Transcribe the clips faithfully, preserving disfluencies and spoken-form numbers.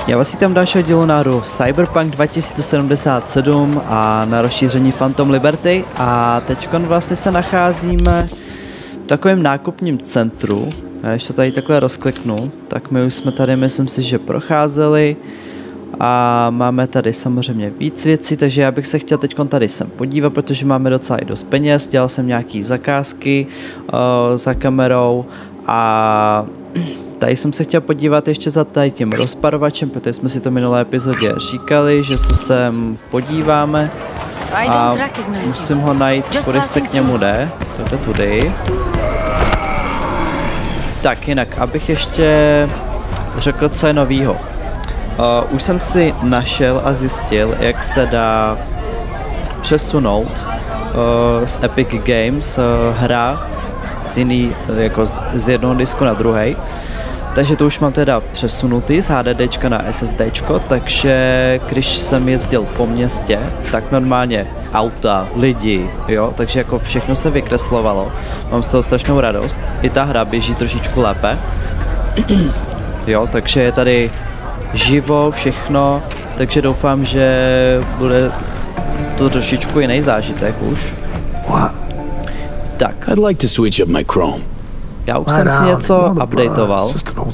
Já vás vítám dalšího dílu na hru Cyberpunk dva tisíce sedmdesát sedm a na rozšíření Phantom Liberty a teď vlastně se nacházíme v takovém nákupním centru. Já když to tady takhle rozkliknu, tak my už jsme tady, myslím si, že procházeli a máme tady samozřejmě víc věcí, takže já bych se chtěl teď tady sem podívat, protože máme docela i dost peněz, dělal jsem nějaký zakázky uh, za kamerou a tady jsem se chtěl podívat ještě za tady tím rozparovačem, protože jsme si to minulé epizodě říkali, že se sem podíváme a musím ho najít, kudy se k němu jde, to tudy. Tak jinak, abych ještě řekl, co je novýho. Uh, už jsem si našel a zjistil, jak se dá přesunout uh, z Epic Games uh, hra z jiný, jako z, z jednoho disku na druhý. Takže to už mám teda přesunutý z HDDčka na SSDčko, takže když jsem jezdil po městě, tak normálně auta, lidi, jo, takže jako všechno se vykreslovalo. Mám z toho strašnou radost. I ta hra běží trošičku lépe. Jo, takže je tady živo, všechno, takže doufám, že bude to trošičku jiný zážitek už. Tak. I'd like to switch up my Chrome. Já už jsem si něco updateoval.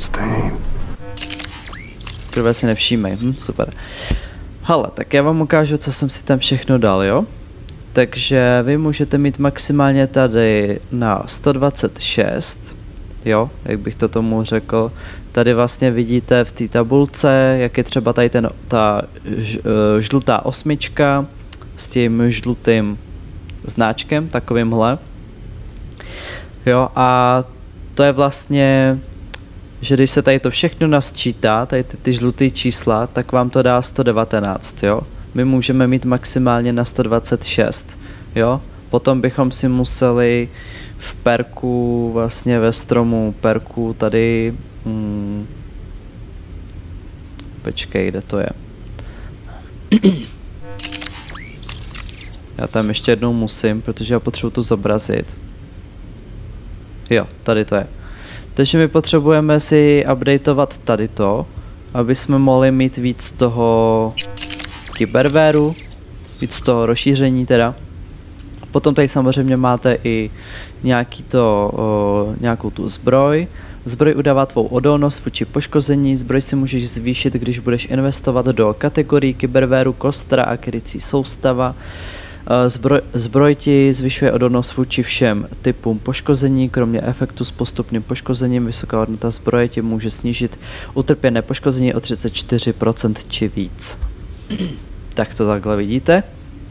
Prvé si nevšímej, hm, super. Hele, tak já vám ukážu, co jsem si tam všechno dal, jo? Takže vy můžete mít maximálně tady na sto dvacet šest, jo, jak bych to tomu řekl. Tady vlastně vidíte v té tabulce, jak je třeba tady ten, ta ž, žlutá osmička s tím žlutým značkem, takovýmhle. Jo, a to je vlastně, že když se tady to všechno nasčítá, tady ty, ty žluté čísla, tak vám to dá sto devatenáct, jo. My můžeme mít maximálně na sto dvacet šest, jo. Potom bychom si museli v perku, vlastně ve stromu perku tady, hmm, počkej, kde to je. Já tam ještě jednou musím, protože já potřebuji to zobrazit. Jo, tady to je. Takže my potřebujeme si updateovat tady to, aby jsme mohli mít víc toho kybervéru, víc toho rozšíření teda. Potom tady samozřejmě máte i nějaký to, o, nějakou tu zbroj. Zbroj udává tvou odolnost vůči poškození, zbroj si můžeš zvýšit, když budeš investovat do kategorií kybervéru, kostra a krycí soustava. Zbroj, zbroj ti zvyšuje odolnost vůči všem typům poškození, kromě efektu s postupným poškozením. Vysoká hodnota zbroje ti může snížit utrpěné poškození o třicet čtyři procent či víc. Tak to takhle vidíte.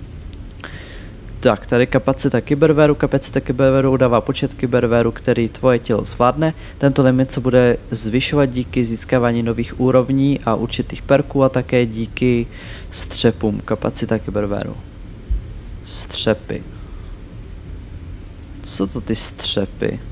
Tak, tady kapacita kybervéru. Kapacita kybervéru udává počet kybervéru, který tvoje tělo zvládne. Tento limit se bude zvyšovat díky získávání nových úrovní a určitých perků a také díky střepům. Kapacita kybervéru. Střepy. Co jsou to ty střepy?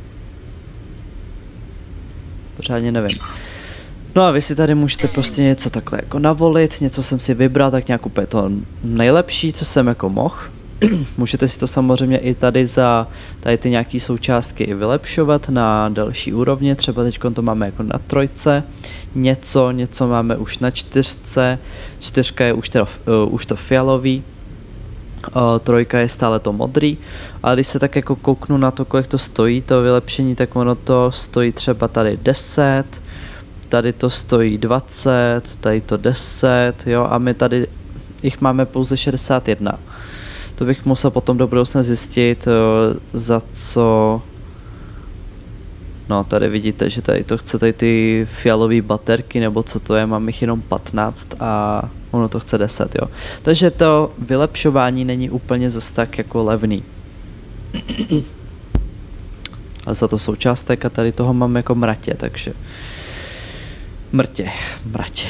Pořádně nevím. No a vy si tady můžete prostě něco takhle jako navolit, něco jsem si vybral, tak nějak úplně to nejlepší, co jsem jako mohl. Můžete si to samozřejmě i tady za tady ty nějaký součástky i vylepšovat na další úrovně, třeba teď to máme jako na trojce, něco, něco máme už na čtyřce, čtyřka je už, teda, uh, už to fialový. Uh, trojka je stále to modrý, ale když se tak jako kouknu na to, kolik to stojí, to vylepšení, tak ono to stojí třeba tady deset, tady to stojí dvacet, tady to deset, jo, a my tady jich máme pouze šedesát jedna. To bych musel potom do budoucna zjistit, uh, za co. No, tady vidíte, že tady to chce tady ty fialové baterky, nebo co to je, mám jich jenom patnáct a ono to chce deset, jo. Takže to vylepšování není úplně zase tak jako levný. Ale za to součástek a tady toho mám jako mratě, takže. Mrtě, mratě.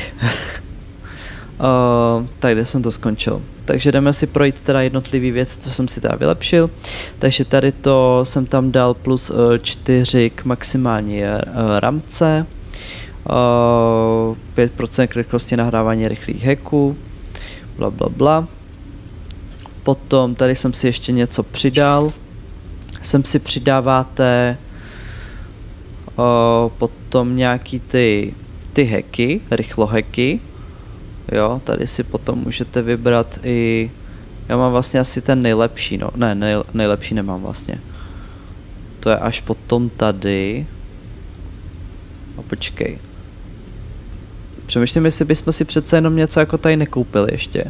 Uh, tak kde jsem to skončil. Takže jdeme si projít teda jednotlivý věci, co jsem si teda vylepšil. Takže tady to jsem tam dal plus uh, čtyři k maximální uh, ramce, uh, pět procent k rychlosti nahrávání rychlých hacků, bla bla bla. Potom tady jsem si ještě něco přidal. Sem si přidáváte uh, potom nějaký ty ty hacky, rychlohacky. Jo, tady si potom můžete vybrat i... Já mám vlastně asi ten nejlepší, no. Ne, nej, nejlepší nemám vlastně. To je až potom tady. A počkej. Přemýšlím, jestli bychom si přece jenom něco jako tady nekoupili ještě.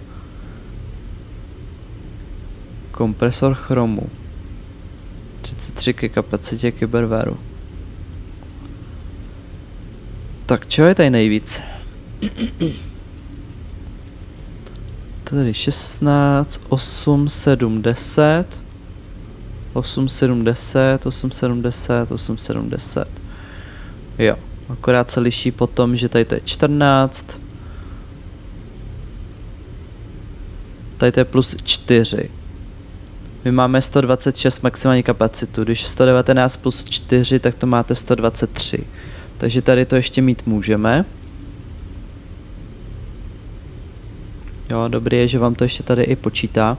Kompresor chromu. třicet tři ke kapacitě kybervéru. Tak, čeho je tady nejvíc? Tady šestnáct, osm, sedm, deset. osm, sedm, deset, osm, sedm, deset, osm, sedm, deset. Jo, akorát se liší potom, že tady to je čtrnáct. Tady to je plus čtyři. My máme sto dvacet šest maximální kapacitu, když sto devatenáct plus čtyři, tak to máte sto dvacet tři. Takže tady to ještě mít můžeme. Jo, dobrý je, že vám to ještě tady i počítá.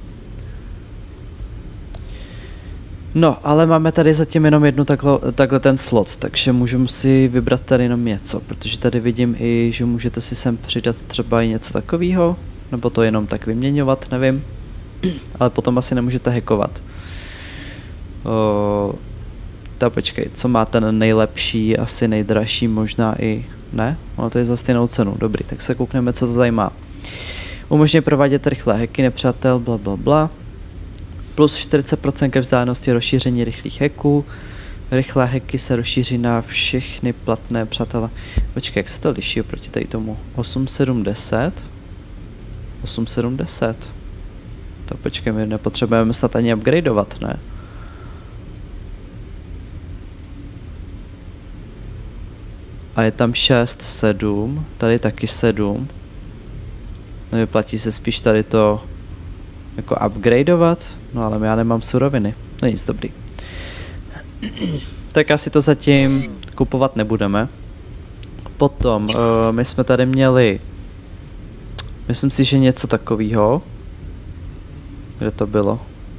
No, ale máme tady zatím jenom jednu takhle, takhle ten slot, takže můžu si vybrat tady jenom něco, protože tady vidím i, že můžete si sem přidat třeba i něco takového, nebo to jenom tak vyměňovat, nevím. Ale potom asi nemůžete hackovat. O, tak počkej, co má ten nejlepší, asi nejdražší, možná i... Ne? No to je za stejnou cenu, dobrý, tak se koukneme, co to tady má. Umožňuje provádět rychlé hacky nepřátel, bla bla bla. Plus čtyřicet procent ke vzdálenosti rozšíření rychlých hacků. Rychlé hacky se rozšíří na všechny platné přátelé. Počkej, jak se to liší oproti tady tomu? osm, sedm, deset. osm, sedm, deset. To počkej, my nepotřebujeme snad ani upgradeovat, ne? A je tam šest, sedm, tady taky sedm. Nevyplatí se spíš tady to jako upgradeovat, no ale já nemám suroviny, no nic, dobrý. Tak asi to zatím kupovat nebudeme. Potom, uh, my jsme tady měli, myslím si, že něco takového. Kde to bylo?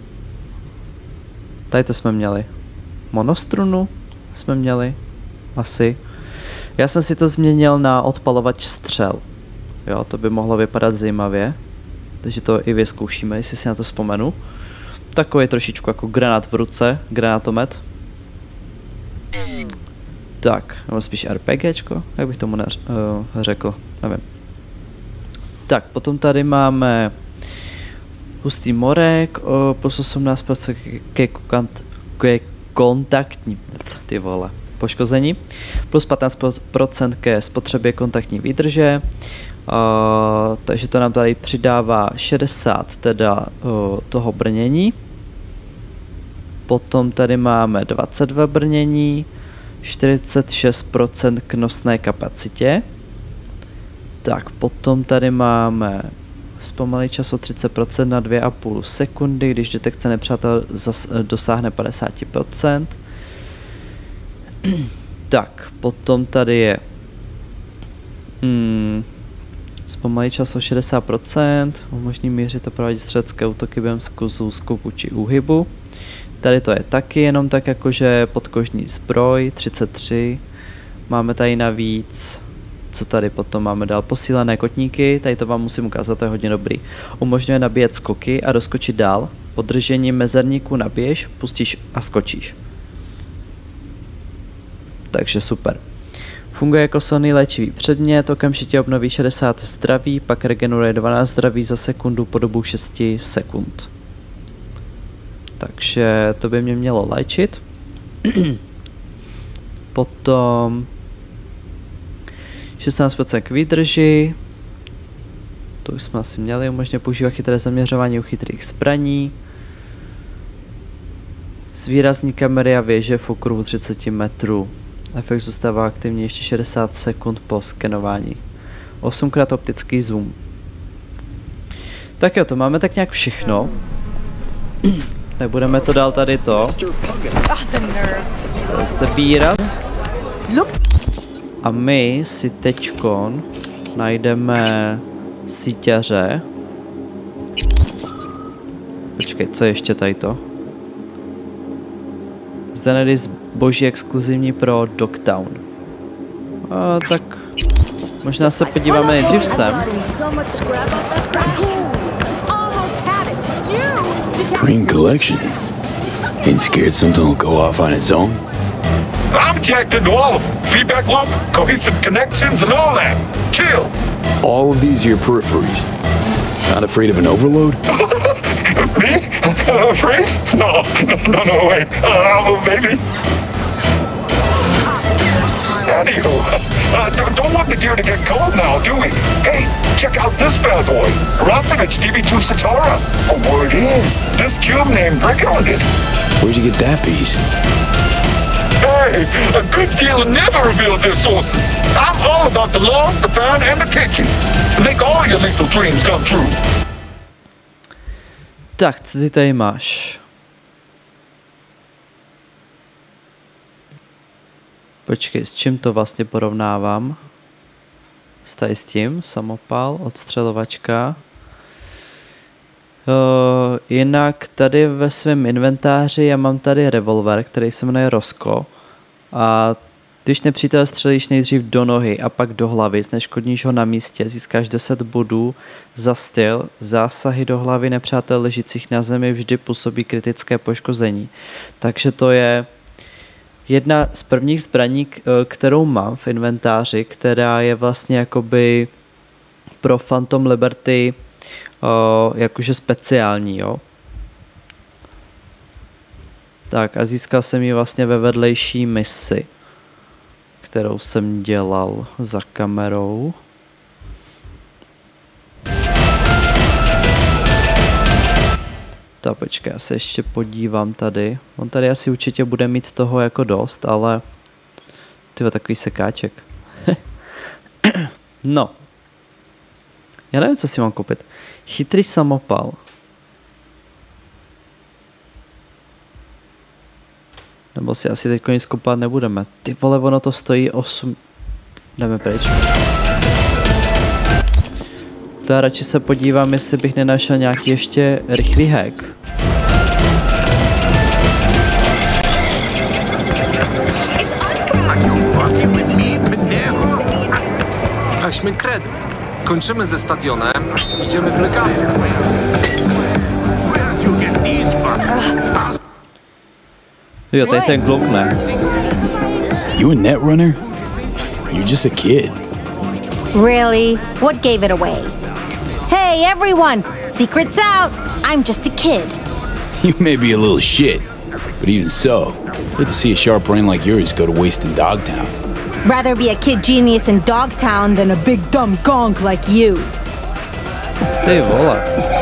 Tady to jsme měli. Monostrunu jsme měli, asi. Já jsem si to změnil na odpalovač střel. Jo, to by mohlo vypadat zajímavě. Takže to i vyzkoušíme, jestli si na to vzpomenu. Takový trošičku jako granát v ruce, granátomet. Tak, nebo spíš RPGčko, jak bych tomu neř, uh, řekl, nevím. Tak, potom tady máme hustý morek, uh, plus osmnáct procent ke, ke kontaktní, ty vole, poškození, plus patnáct procent ke spotřebě kontaktní výdrže. Uh, takže to nám tady přidává šedesát teda uh, toho brnění. Potom tady máme dvacet dva brnění, čtyřicet šest procent k nosné kapacitě. Tak, potom tady máme zpomalý čas o třicet procent na dvě a půl sekundy, když detekce nepřátel zas, dosáhne padesát procent. Tak, potom tady je hmm, zpomalý čas o šedesát procent, umožní mířit a provádět střelecké útoky během skluzu, skoku či úhybu. Tady to je taky jenom tak jakože podkožní zbroj, třicet tři. Máme tady navíc, co tady potom máme dál, posílené kotníky, tady to vám musím ukázat, to je hodně dobrý. Umožňuje nabíjet skoky a doskočit dál. Podržením mezerníku nabiješ, pustíš a skočíš. Takže super. Funguje jako silný léčivý předmět, okamžitě obnoví šedesát zdraví, pak regeneruje dvanáct zdraví za sekundu po dobu šest sekund. Takže to by mě mělo léčit. Potom šestnáct procent k výdrži. To už jsme asi měli, umožňuje používat chytré zaměřování u chytrých zbraní. Zvýrazní kamery a věže v okruhu třicet metrů. Efekt zůstává aktivní ještě šedesát sekund po skenování. osmkrát optický zoom. Tak jo, to máme tak nějak všechno. Nebudeme to dál tady to sebírat. A my si teďkon najdeme síťaře. Počkej, co je ještě tady to? Zde najde zboží exkluzivní pro Dogtown. A tak Možná se podíváme nejdřív sem. Green collection. Ain't scared something will go off on its own? I'm jacked into all of them. Feedback loop, cohesive connections, and all that. Chill. All of these are your peripheries. Not afraid of an overload? Me? Uh, afraid? No, no, no, wait. Uh, maybe. Anywho, uh, don't, don't want the gear to get cold now, do we? Hey, check out this bad boy. Rostovich D B two Satara. A word is, this cube named Brick on it. Where'd you get that piece? Hey, a good dealer never reveals their sources. I'm all about the lost, the found, and the kicking. Make all your lethal dreams come true. Tak, co ty tady máš? Počkej, s čím to vlastně porovnávám? S tady s tím, samopal, odstřelovačka. Uh, jinak tady ve svém inventáři já mám tady revolver, který se jmenuje Rosco. A když nepřítel střelíš nejdřív do nohy a pak do hlavy, zneškodníš ho na místě, získáš deset bodů za styl. Zásahy do hlavy nepřátel ležících na zemi vždy působí kritické poškození. Takže to je jedna z prvních zbraní, kterou mám v inventáři, která je vlastně jakoby pro Phantom Liberty uh, jakože speciální, jo. Tak a získal jsem ji vlastně ve vedlejší misi, kterou jsem dělal za kamerou. Tak počkej, já se ještě podívám tady. On tady asi určitě bude mít toho jako dost, ale tyhle takový sekáček. No. Já nevím, co si mám koupit. Chytrý samopal. Nebo si asi teď nic koupat nebudeme. Ty vole, ono to stojí osm... Jdeme pryč. To já radši se podívám, jestli bych nenašel nějaký ještě rychlý hack. Weźmy kredyt. Kończymy ze stadionem, idziemy w legalu. Jo, tady ten kluk, ne? You a netrunner? You're just a kid. Really? What gave it away? Hey, everyone! Secret's out! I'm just a kid. You may be a little shit, but even so, good to see a sharp brain like yours go to waste in Dogtown. Rather be a kid genius in Dogtown than a big dumb gonk like you. Ty vole.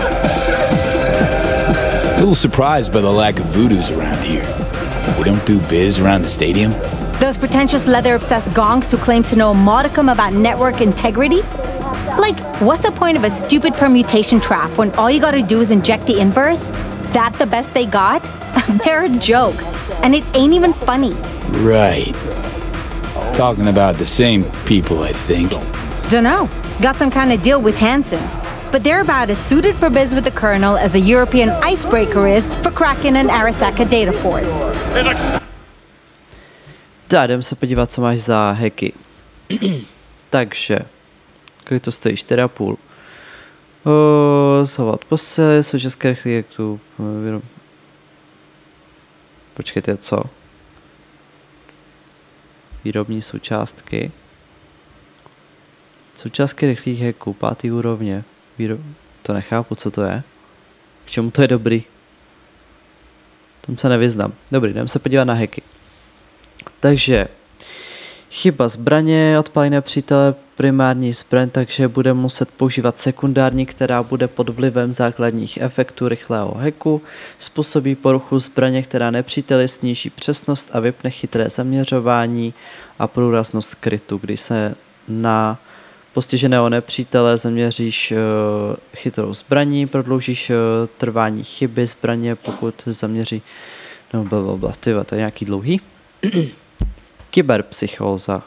A little surprised by the lack of voodoos around here. We don't do biz around the stadium. Those pretentious leather-obsessed gonks who claim to know a modicum about network integrity? Like, what's the point of a stupid permutation trap when all you gotta do is inject the inverse? That the best they got? They're a joke. And it ain't even funny. Right. Talking about the same people, I think. Dunno. Got some kind of deal with Hansen. But they're about as suited for biz with the Colonel as a European icebreaker is for cracking an Arasaka data fort. Tak, jdeme se podívat, co máš za hacky. Takže, kolik to stojí? čtyři a půl. Zahovat posily, současné rychlý, jak tu... Počkejte, co? Výrobní součástky. Součástky rychlých hacků, pátý úrovně. Výrob... To nechápu, co to je. K čemu to je dobrý? Tom se nevyznám. Dobrý, jdeme se podívat na hacky. Takže chyba zbraně, odpálí nepřítele primární zbraň, takže bude muset používat sekundární, která bude pod vlivem základních efektů rychlého hacku, způsobí poruchu zbraně, která nepříteli sníží přesnost a vypne chytré zaměřování a průraznost skrytu. Když se na postiženého nepřítele zaměříš uh, chytrou zbraní, prodloužíš uh, trvání chyby zbraně, pokud zaměří... No blablabla, tyva, to je nějaký dlouhý. Kyberpsychóza.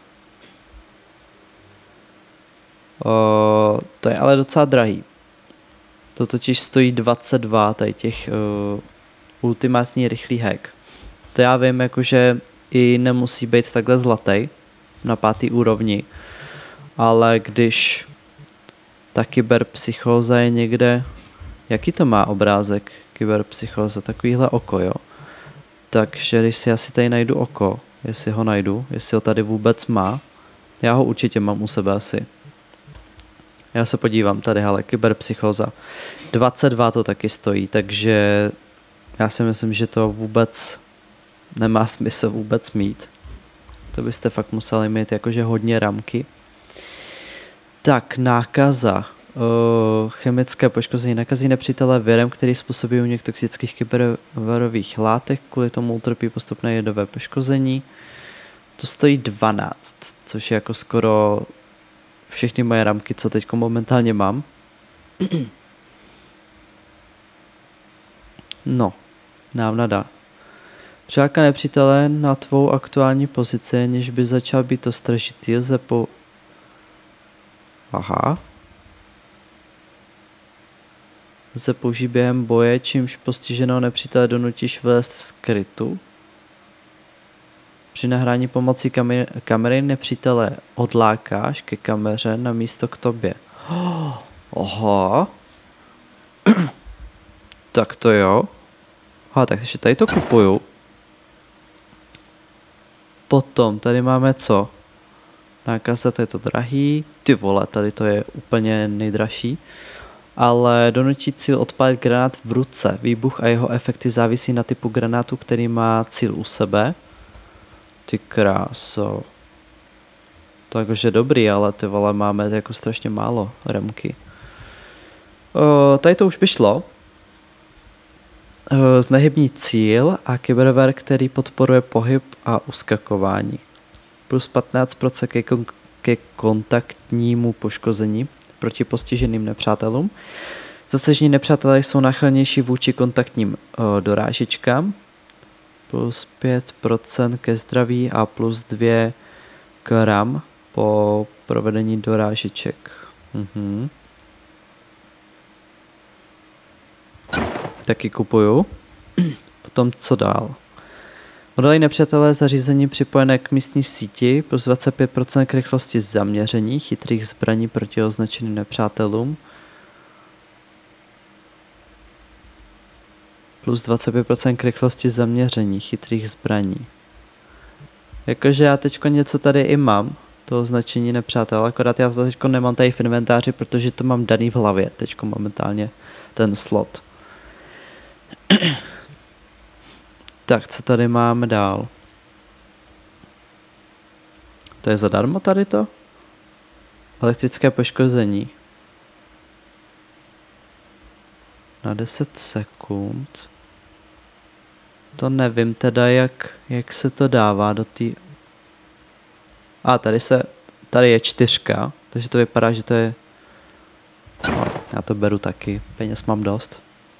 O, to je ale docela drahý. To totiž stojí dvacet dva, tady těch uh, ultimátní rychlý hack. To já vím, jakože i nemusí být takhle zlatý na pátý úrovni. ale když ta kyberpsychóza je někde, jaký to má obrázek kyberpsychóza, takovýhle oko, jo. Takže když si asi tady najdu oko, jestli ho najdu, jestli ho tady vůbec má, já ho určitě mám u sebe asi. Já se podívám tady, hele, kyberpsychóza. dvacet dva to taky stojí, takže já si myslím, že to vůbec nemá smysl vůbec mít. To byste fakt museli mít jakože hodně ramky. Tak, nákaza. Uh, chemické poškození nakazí nepřítele virem, který způsobí u něch toxických kybervarových látek, kvůli tomu utrpí postupné jedové poškození. To stojí dvanáct, což je jako skoro všechny moje ramky, co teď momentálně mám. No, nám nada. Přiláka nepřítele na tvou aktuální pozici, než by začal být ostražitý, lze po... Aha. Lze použít během boje, čímž postiženého nepřítele donutíš vlézt z krytu. Při nahrání pomocí kamery, kamery nepřítele odlákáš ke kameře na místo k tobě. Oh, aha. Tak to jo. Aha, takže tady to kupuju. Potom tady máme co? Nákaza, to je to drahý. Ty vole, tady to je úplně nejdražší. Ale donutí cíl odpálit granát v ruce. Výbuch a jeho efekty závisí na typu granátu, který má cíl u sebe. Ty kráso. Takže dobrý, ale ty vole, máme jako strašně málo remky. O, tady to už by šlo. O, znehybní cíl a kyberver, který podporuje pohyb a uskakování. Plus patnáct procent ke, kon- ke kontaktnímu poškození proti postiženým nepřátelům. Zasažení nepřátelé jsou náchylnější vůči kontaktním o, dorážičkám. Plus pět procent ke zdraví a plus dva k ram po provedení dorážiček. Mhm. Taky kupuju. Potom co dál? Modely nepřátelé zařízení připojené k místní síti plus dvacet pět procent k rychlosti zaměření chytrých zbraní proti označeným nepřátelům. Plus dvacet pět procent k rychlosti zaměření chytrých zbraní. Jakože já teďko něco tady i mám, to označení nepřátel, akorát já to teďko nemám tady v inventáři, protože to mám daný v hlavě, teďko momentálně ten slot. Tak, co tady máme dál? To je zadarmo tady to? Elektrické poškození. Na deset sekund. To nevím teda, jak, jak se to dává do té... A tady se... Tady je čtyřka, takže to vypadá, že to je... No, já to beru taky, peněz mám dost.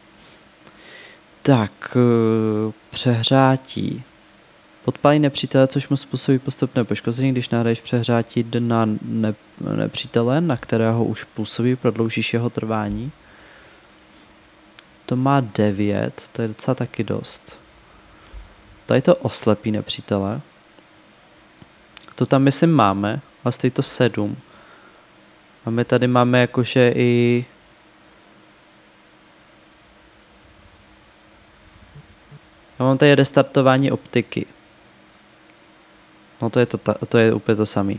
Tak, přehrátí. Podpálí nepřítele, což mu způsobí postupné poškození, když nahraješ přehrátí na ne, nepřítele, na kterého už působí, prodloužíš jeho trvání. To má devět, to je docela taky dost. Tady to oslepí nepřítele. To tam myslím máme, ale stojí to sedm. A my tady máme jakože i... Já mám tady restartování optiky. No to je, to, to je úplně to samý.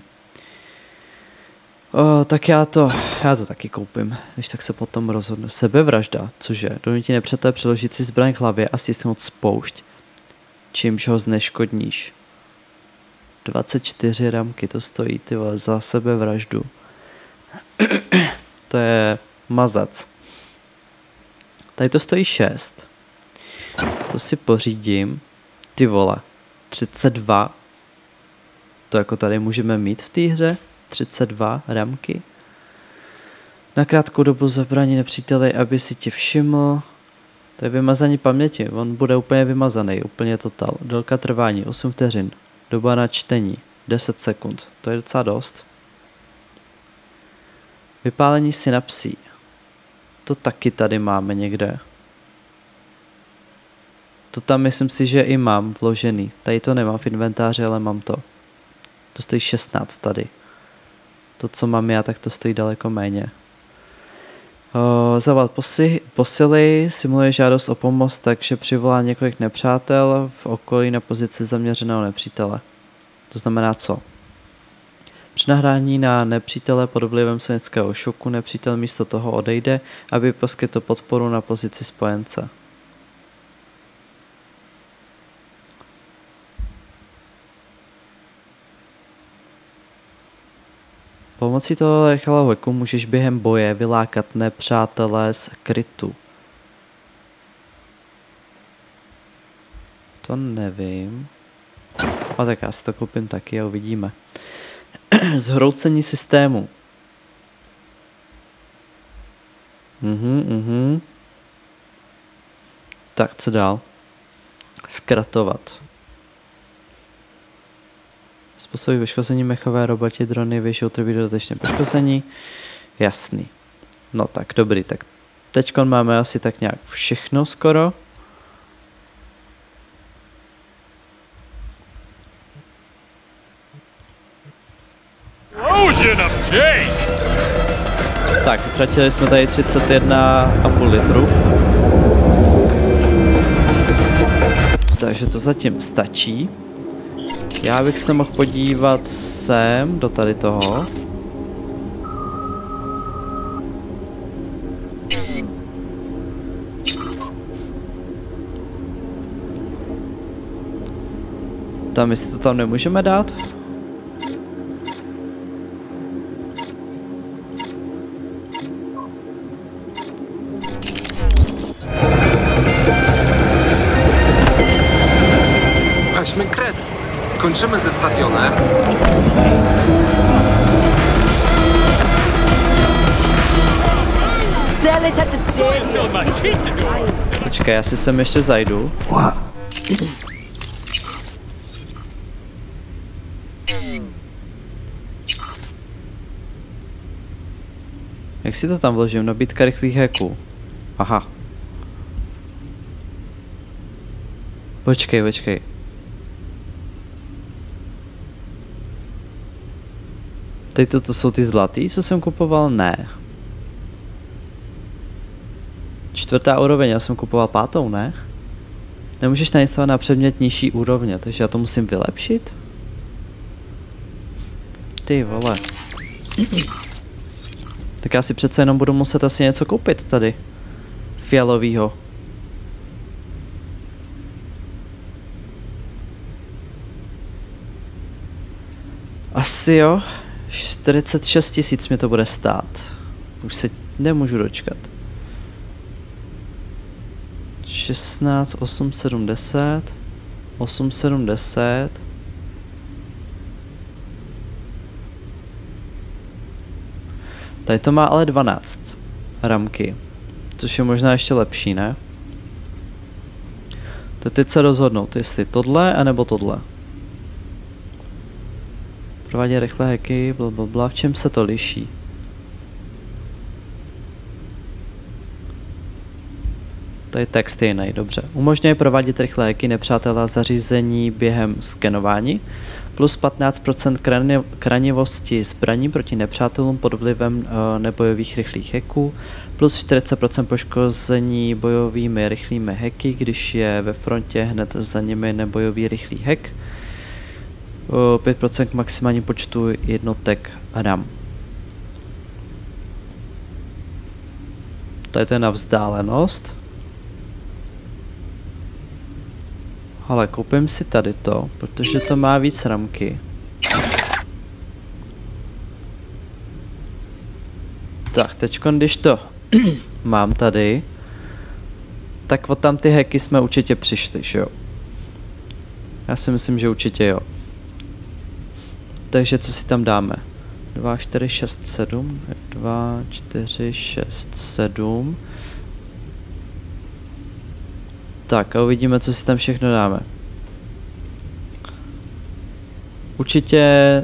O, tak já to, já to taky koupím, když tak se potom rozhodnu. Sebevražda, cože? Donutí nepřátelé přeložit si zbraň k hlavě a stisknout spoušť, čímž ho zneškodníš. dvacet čtyři ramky to stojí, ty vole, za sebevraždu. To je mazac. Tady to stojí šest. To si pořídím. Ty vole, třicet dva. To jako tady můžeme mít v té hře. třicet dva ramky. Na krátkou dobu zabrání nepříteli, aby si tě všiml. To je vymazání paměti. On bude úplně vymazaný, úplně total. Délka trvání osm vteřin. Doba na čtení deset sekund. To je docela dost. Vypálení synapsí. To taky tady máme někde. To tam myslím si, že i mám vložený. Tady to nemám v inventáři, ale mám to. To stojí šestnáct tady. To, co mám já, tak to stojí daleko méně. O, zavolat posi, posily, simuluje žádost o pomoc, takže přivolá několik nepřátel v okolí na pozici zaměřeného nepřítele. To znamená co? Při nahrání na nepřítele pod vlivem sonického šoku nepřítel místo toho odejde, aby poskytl podporu na pozici spojence. Pomocí toho rychlého hacku můžeš během boje vylákat nepřátele z krytu. To nevím. A tak já si to koupím taky a uvidíme. Zhroucení systému. Mhm, mhm. Tak, co dál? Zkratovat. Způsobí poškození mechové roboti, drony, vyšou trví dodatečné poškození. Jasný. No tak, dobrý, tak teďkon máme asi tak nějak všechno skoro. Tak, utratili jsme tady třicet jedna a půl litru. Takže to zatím stačí. Já bych se mohl podívat sem, do tady toho. Tam, jestli to tam nemůžeme dát? Weźmy kredyt. Kończymy ze stadionem. Počkej, já si sem ještě zajdu. Jak si to tam vložím? Nabídka rychlých hacků. Aha. Počkej, počkej. Tady toto jsou ty zlatý, co jsem kupoval? Ne. Čtvrtá úroveň, já jsem kupoval pátou, ne? Nemůžeš nainstalovat na předmět nižší úrovně, takže já to musím vylepšit? Ty vole. Tak já si přece jenom budu muset asi něco koupit tady. Fialovýho. Asi jo. čtyřicet šest tisíc mi to bude stát. Už se nemůžu dočkat. šestnáct, osm, sedm, deset. osm, sedm, deset. Tady to má ale dvanáct ramky. Což je možná ještě lepší, ne? To teď se rozhodnout, jestli tohle, anebo tohle. Provádí rychlé hacky, blablabla. V čem se to liší? To je text stejný, dobře. Umožňuje provádět rychlé hacky nepřátelé zařízení během skenování, plus patnáct procent kranivosti zbraní proti nepřátelům pod vlivem uh, nebojových rychlých hacků, plus čtyřicet procent poškození bojovými rychlými hacky, když je ve frontě hned za nimi nebojový rychlý hack. Uh, pět procent k maximálním počtu jednotek RAM. Tady to je na vzdálenost. Ale koupím si tady to, protože to má víc ramky. Tak, teďko, když to mám tady, tak od tam ty hacky jsme určitě přišli, že jo? Já si myslím, že určitě jo. Takže co si tam dáme? dva, čtyři, šest, sedm. dva, čtyři, šest, sedm. Tak a uvidíme, co si tam všechno dáme. Určitě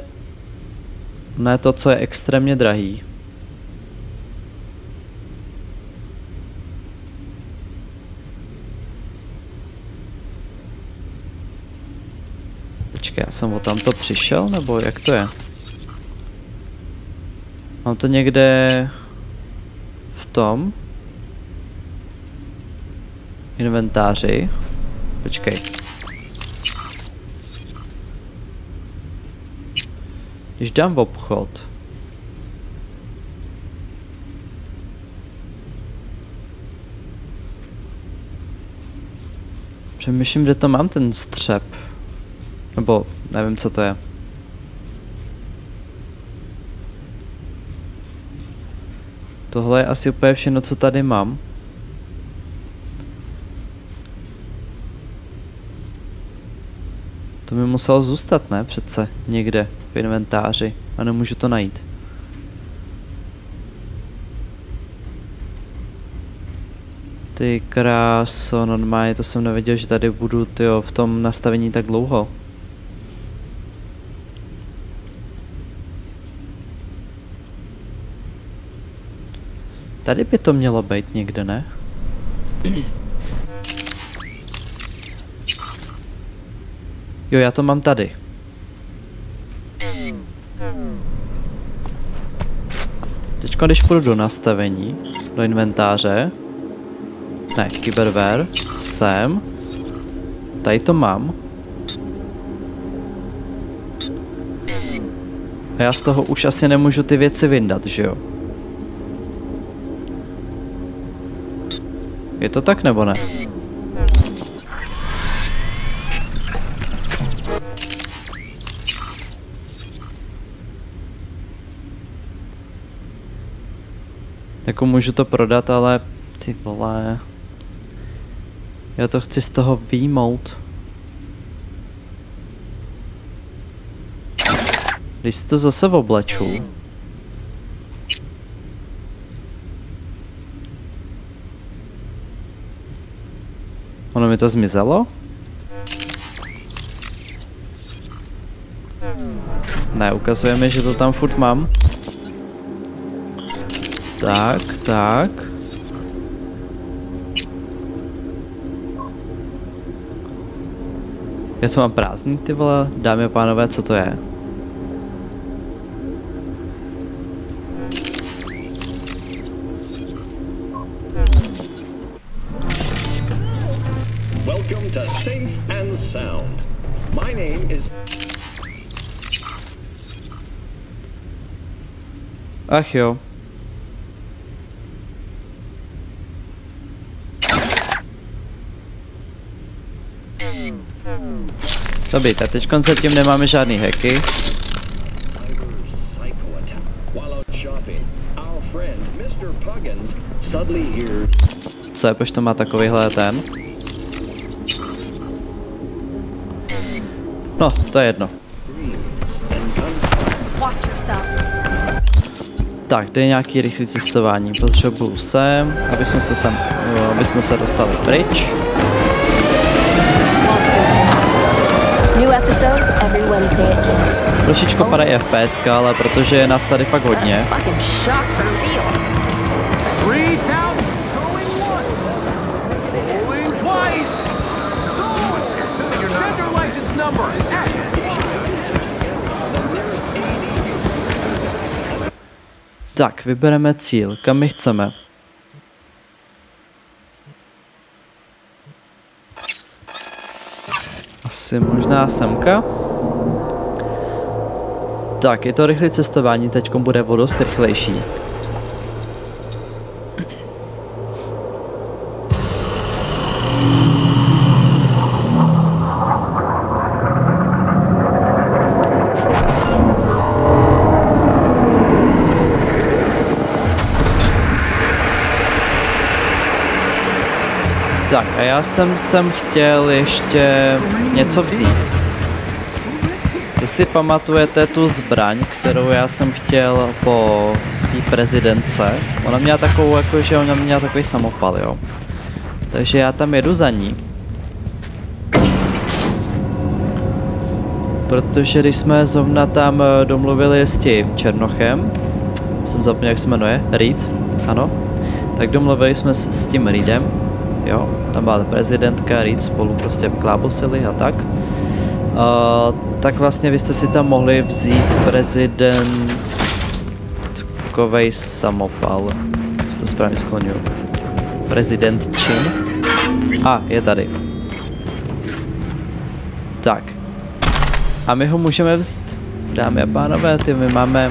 ne to, co je extrémně drahý. Počkej, já jsem o tamto přišel, nebo jak to je? Mám to někde v tom inventáři. Počkej. Když dám v obchod. Přemýšlím, kde to mám ten střep. Nebo nevím, co to je. Tohle je asi úplně všechno, co tady mám. To mi muselo zůstat, ne? Přece někde v inventáři. A nemůžu to najít. Ty kráso, normálně to jsem nevěděl, že tady budu tyjo, v tom nastavení tak dlouho. Tady by to mělo být někde, ne? Jo, já to mám tady. Teď, když půjdu do nastavení, do inventáře, ne, kyberware, sem, tady to mám. A já z toho už asi nemůžu ty věci vyndat, že jo? Je to tak nebo ne? Jako můžu to prodat, ale ty vole. Já to chci z toho vyjmout. Když si to zase obleču. Ono mi to zmizelo? Ne, ukazuje mi, že to tam furt mám. Tak, tak. Já to mám prázdný, ty vole, dámy a pánové, co to je? Welcome to Safe and Sound. My name is... Ach jo. Dobrý, tak teď zatím nemáme žádný hacky. Co je, proč to má takovýhle ten? No, to je jedno. Tak, kde je nějaký rychlý cestování? Potřebuju sem, aby jsme se sem, aby jsme se dostali pryč. Trošičku padají F P S, ale protože je nás tady fakt hodně. Tak, vybereme cíl, kam my chceme. Asi možná semka. Tak, je to rychlé cestování, teď bude o dost rychlejší. Tak a já jsem sem chtěl ještě něco vzít. Vy si pamatujete tu zbraň, kterou já jsem chtěl po té prezidentce. Ona měla takovou, jakože ona měla takový samopal, jo. Takže já tam jedu za ní. Protože když jsme zrovna tam domluvili s tím Černochem, jsem zapomněl, jak se jmenuje, Reed, ano, tak domluvili jsme s, s tím Reedem, jo, tam byla prezidentka, Reed spolu prostě klábosili a tak. Uh, tak vlastně vy jste si tam mohli vzít prezidentku takovej samopal. Si to správně skloňuju. Prezident Chin. A, ah, je tady. Tak. A my ho můžeme vzít. Dámy a pánové, ty my máme...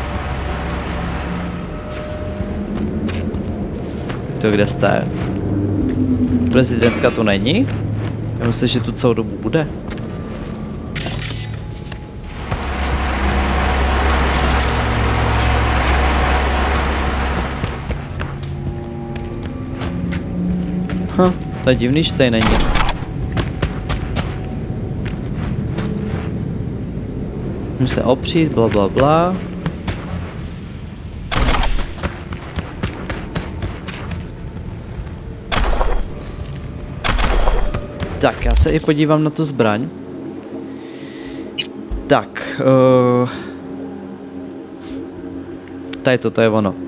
To kde jste? Prezidentka tu není? Já myslím, že tu celou dobu bude. Hm, to je divný, že tady není. Můžu se opřít, bla bla bla. Tak, já se i podívám na tu zbraň. Tak, uh... tady to, to je ono.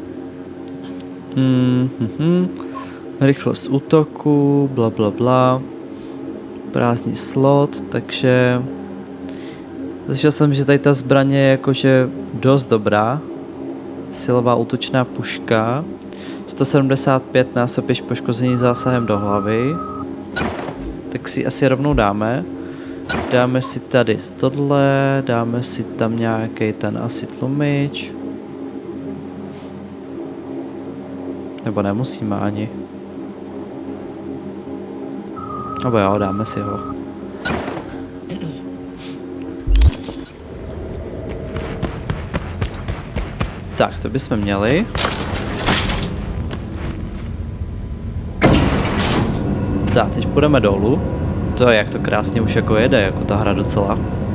Mm -hmm. Rychlost útoku, bla bla bla. Prázdný slot, takže... Slyšel jsem, že tady ta zbraň je jakože dost dobrá. Silová útočná puška. sto sedmdesát pět násobiš poškození zásahem do hlavy. Tak si asi rovnou dáme. Dáme si tady tohle, dáme si tam nějaký ten asi tlumič. Nebo nemusíme ani. Nebo jo, dáme si ho. Tak, to bychom měli. Tak, teď půjdeme dolů. To je, jak to krásně už jako jede, jako ta hra docela.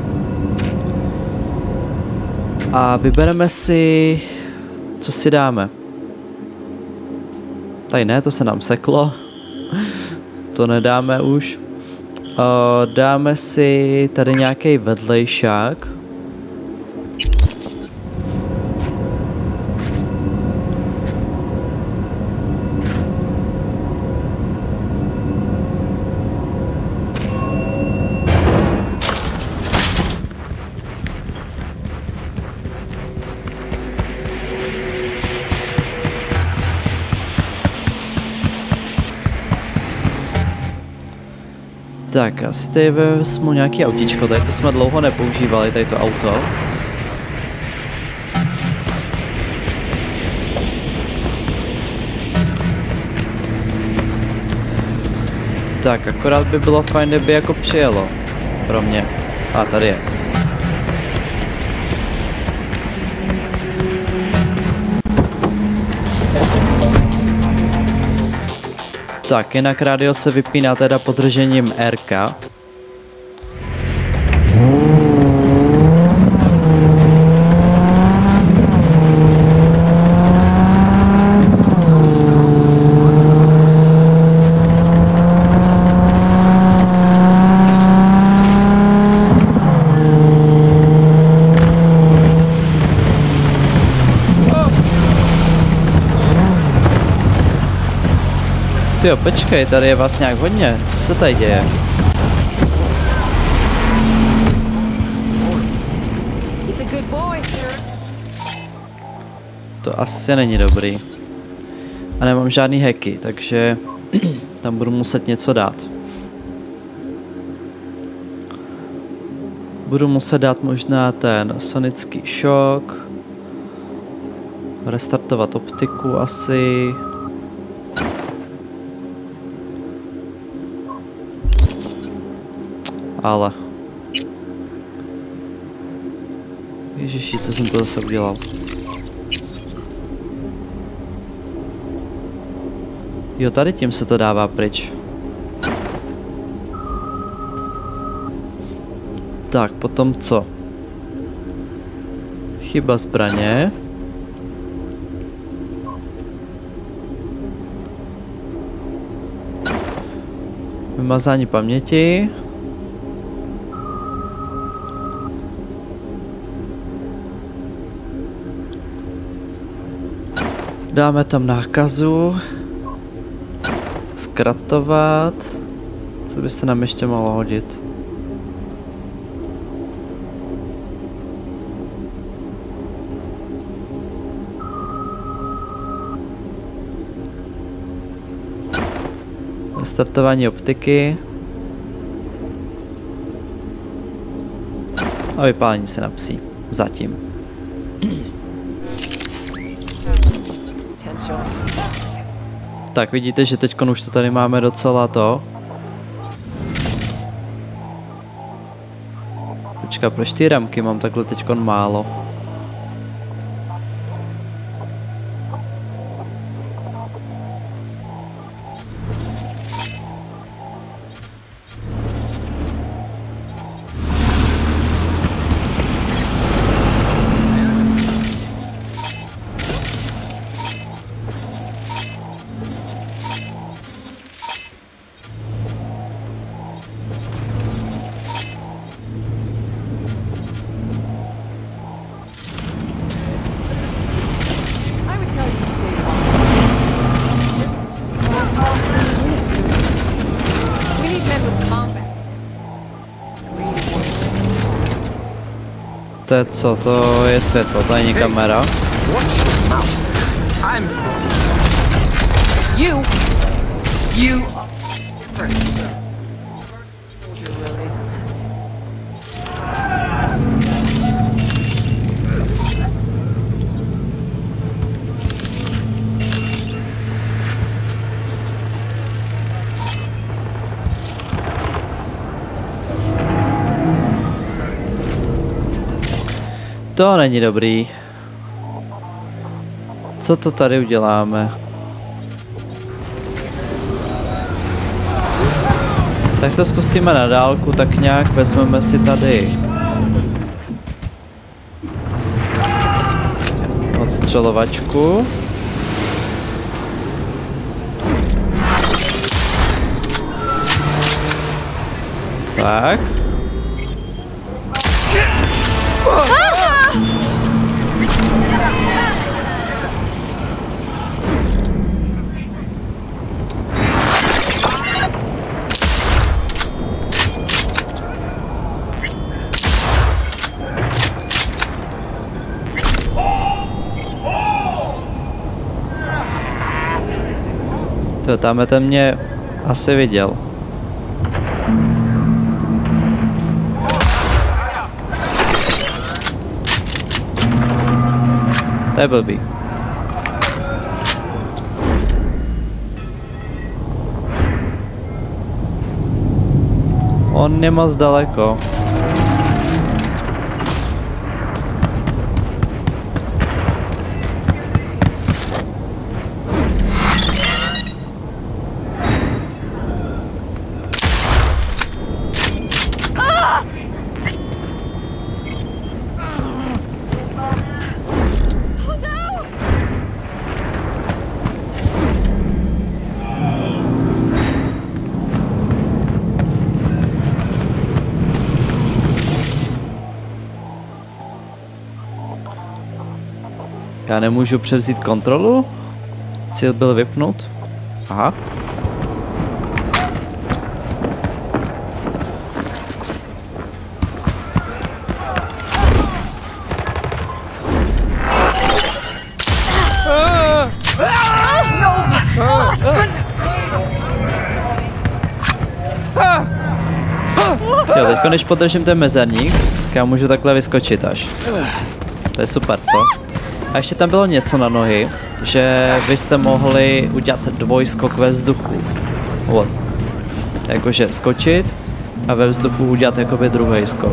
A vybereme si... Co si dáme? Tady ne, to se nám seklo. To nedáme už. O, dáme si tady nějaký vedlejšák. Tak, asi tady vezmu nějaký autíčko, tady to jsme dlouho nepoužívali, tady to auto. Tak, akorát by bylo fajn, kdyby jako přijelo pro mě. A tady je. Tak, jinak rádio se vypíná teda podržením R K. Jo, počkej, tady je vás nějak hodně. Co se tady děje? To asi není dobrý. A nemám žádný hacky, takže tam budu muset něco dát. Budu muset dát možná ten sonický šok. Restartovat optiku asi. Ale... Ježiši, co jsem to zase udělal? Jo, tady tím se to dává pryč. Tak, potom co? Chyba zbraně. Vymazání paměti. Dáme tam nákazu. Zkratovat. Co by se nám ještě mohlo hodit? Startování optiky. A vypálení se na psí. Zatím. Tak vidíte, že teď už to tady máme docela to. Počkat, proč ty ramky mám takhle teď málo? To je co? To je světlo, to není kamera. You. You. To není dobrý. Co to tady uděláme? Tak to zkusíme na dálku, tak nějak vezmeme si tady odstřelovačku. Tak. To tam ten mě asi viděl. To je blbý. On je moc daleko. Já nemůžu převzít kontrolu? Cíl byl vypnut? Aha. Jo, teď když podržím ten mezerník, tak já můžu takhle vyskočit až. To je super, co? A ještě tam bylo něco na nohy, že vy jste mohli udělat dvojskok ve vzduchu. Вот. Jakože skočit a ve vzduchu udělat jakoby druhý skok.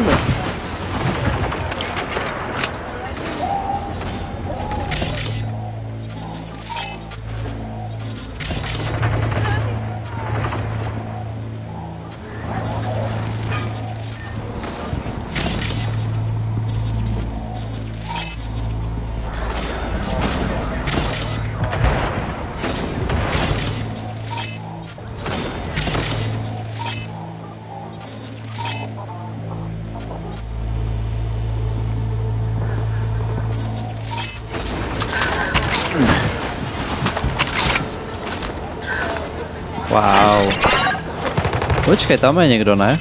Wow. Počkej, tam je někdo, ne?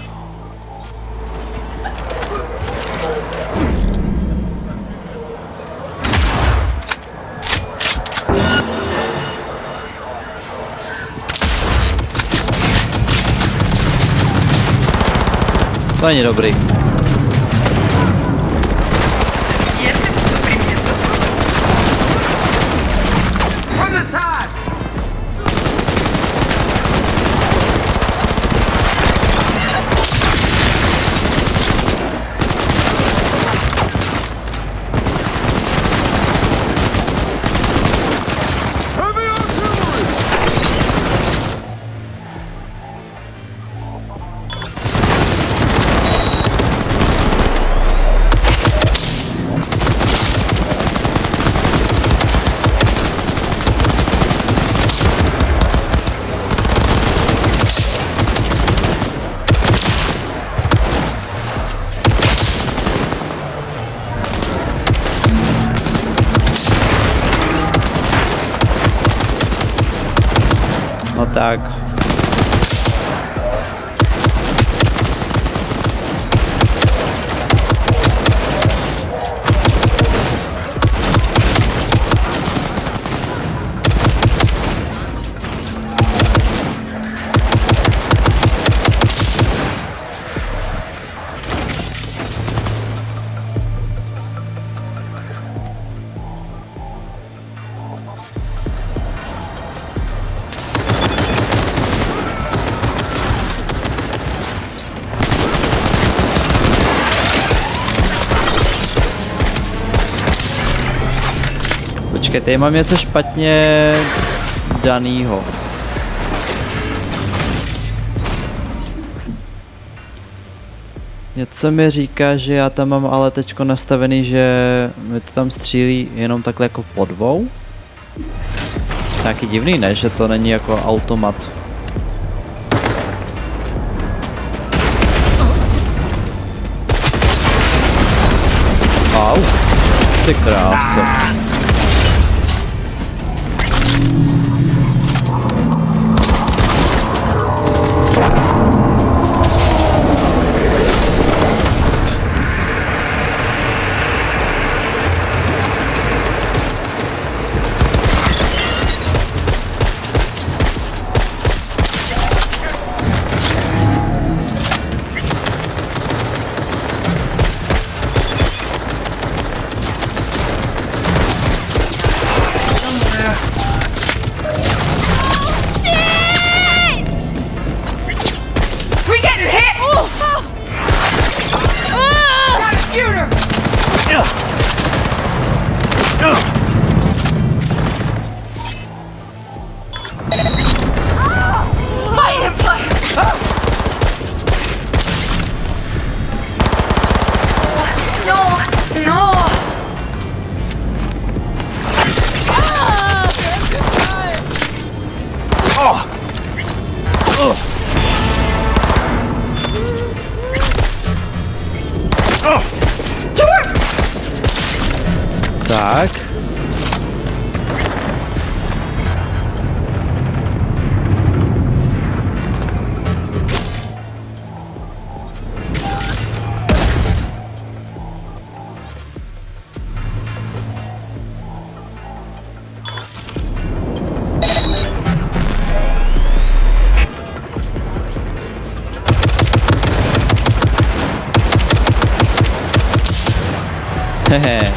To není dobrý. No tak. Počkej, tady mám něco špatně danýho. Něco mi říká, že já tam mám ale teďko nastavený, že mi to tam střílí jenom takhle jako po dvou. Taky divný, ne? Že to není jako automat. Au. Ty kráso. Tak. Hehe.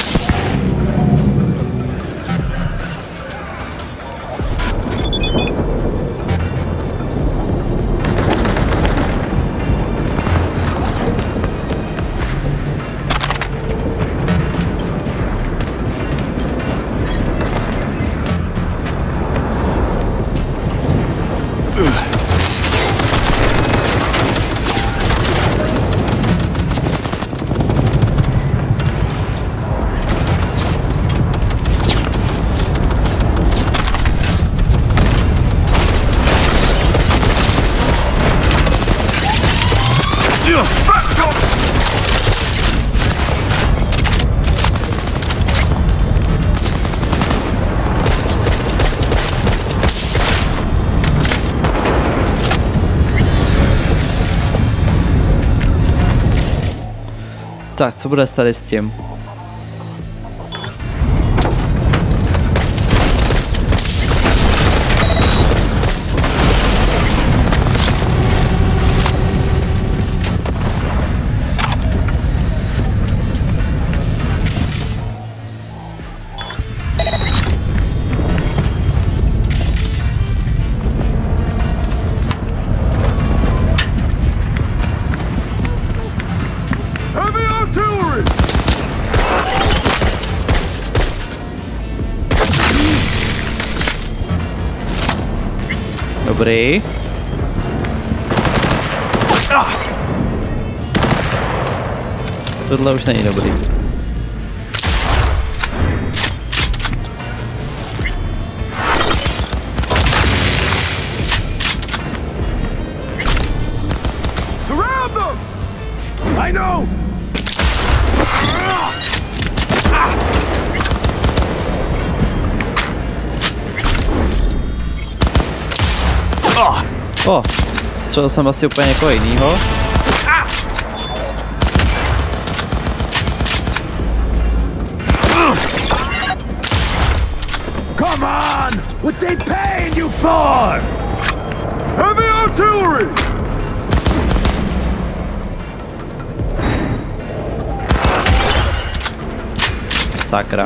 Tak, co bude tady s tím? Dobrý. Tohle už není dobrý. Surround them! I know! O, střelil jsem asi úplně někoho jinýho. Come on! What they paying you for? Heavy artillery! Sakra.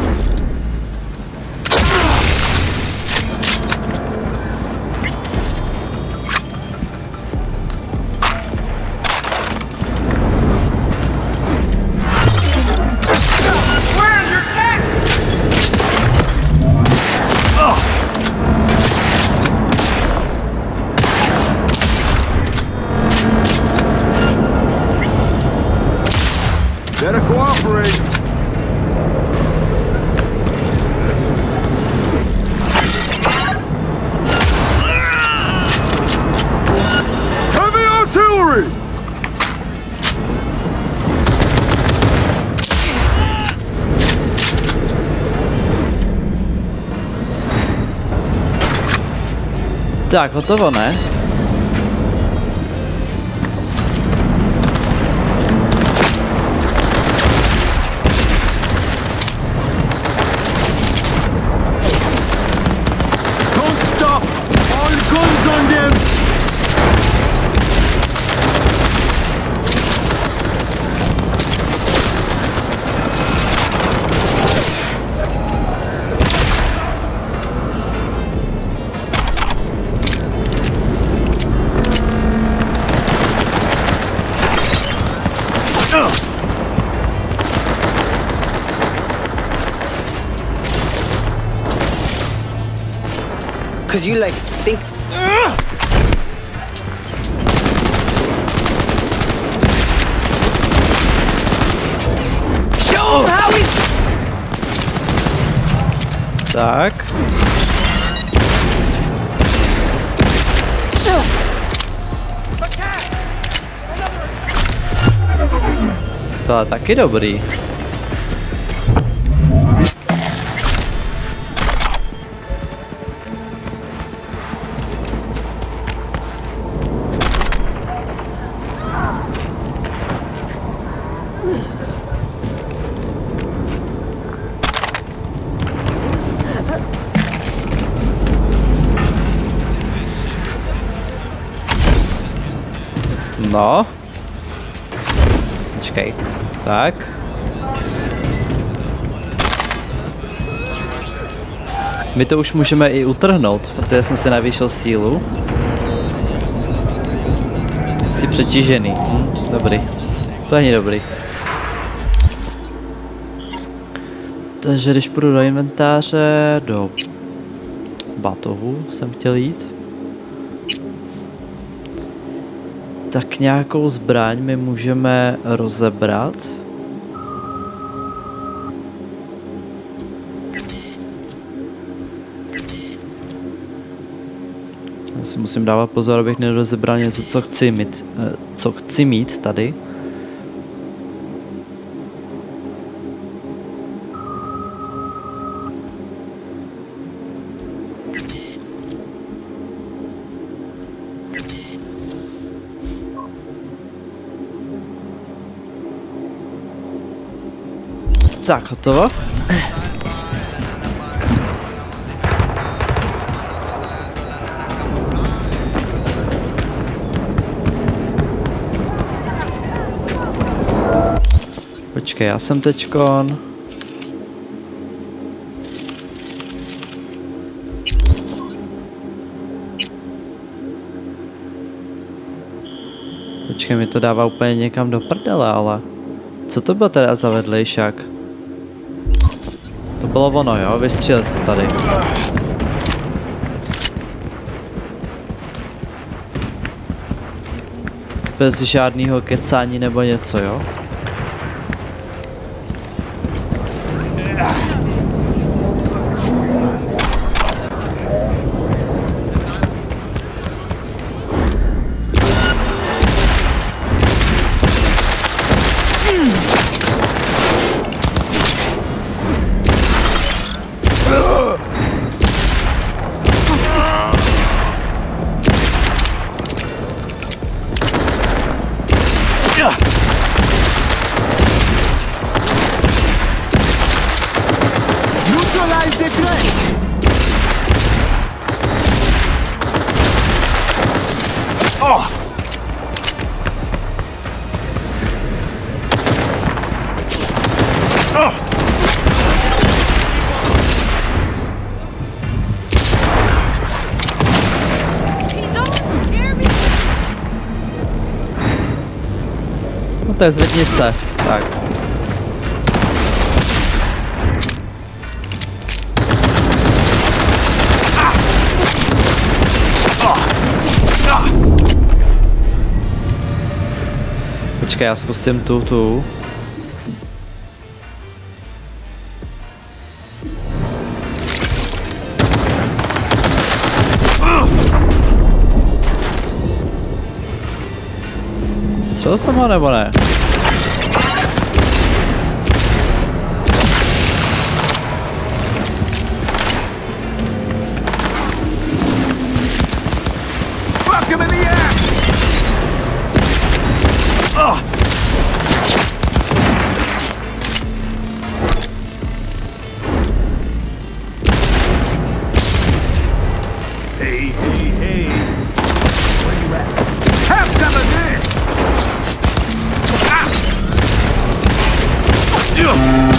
Better cooperate. Heavy artillery! Tak, hotovo, ne? Cause you like think. Show him how we. Tak. To je taky dobrý. No. Počkej. Tak. My to už můžeme i utrhnout, protože jsem si navýšil sílu. Jsi přetížený. Hm, dobrý. To není dobrý. Takže když půjdu do inventáře, do batohu jsem chtěl jít. Tak nějakou zbraň my můžeme rozebrat. Já si musím dávat pozor, abych nerozebral něco, co chci mít, co chci mít tady. Tak, hotovo. Počkej, já jsem teďkon. Počkej, mi to dává úplně někam do prdele, ale... Co to bylo teda za vedlejšák? To bylo ono, jo? Vystřílet to tady. Bez žádného kecání nebo něco, jo? No tak zvedni se, tak. Počkej, já zkusím tu, tu. Co jsem ho nebo ne? Fuck him in the ass! Oh. Hey, hey, hey. Where you at? Have some of this! Ah. Yeah.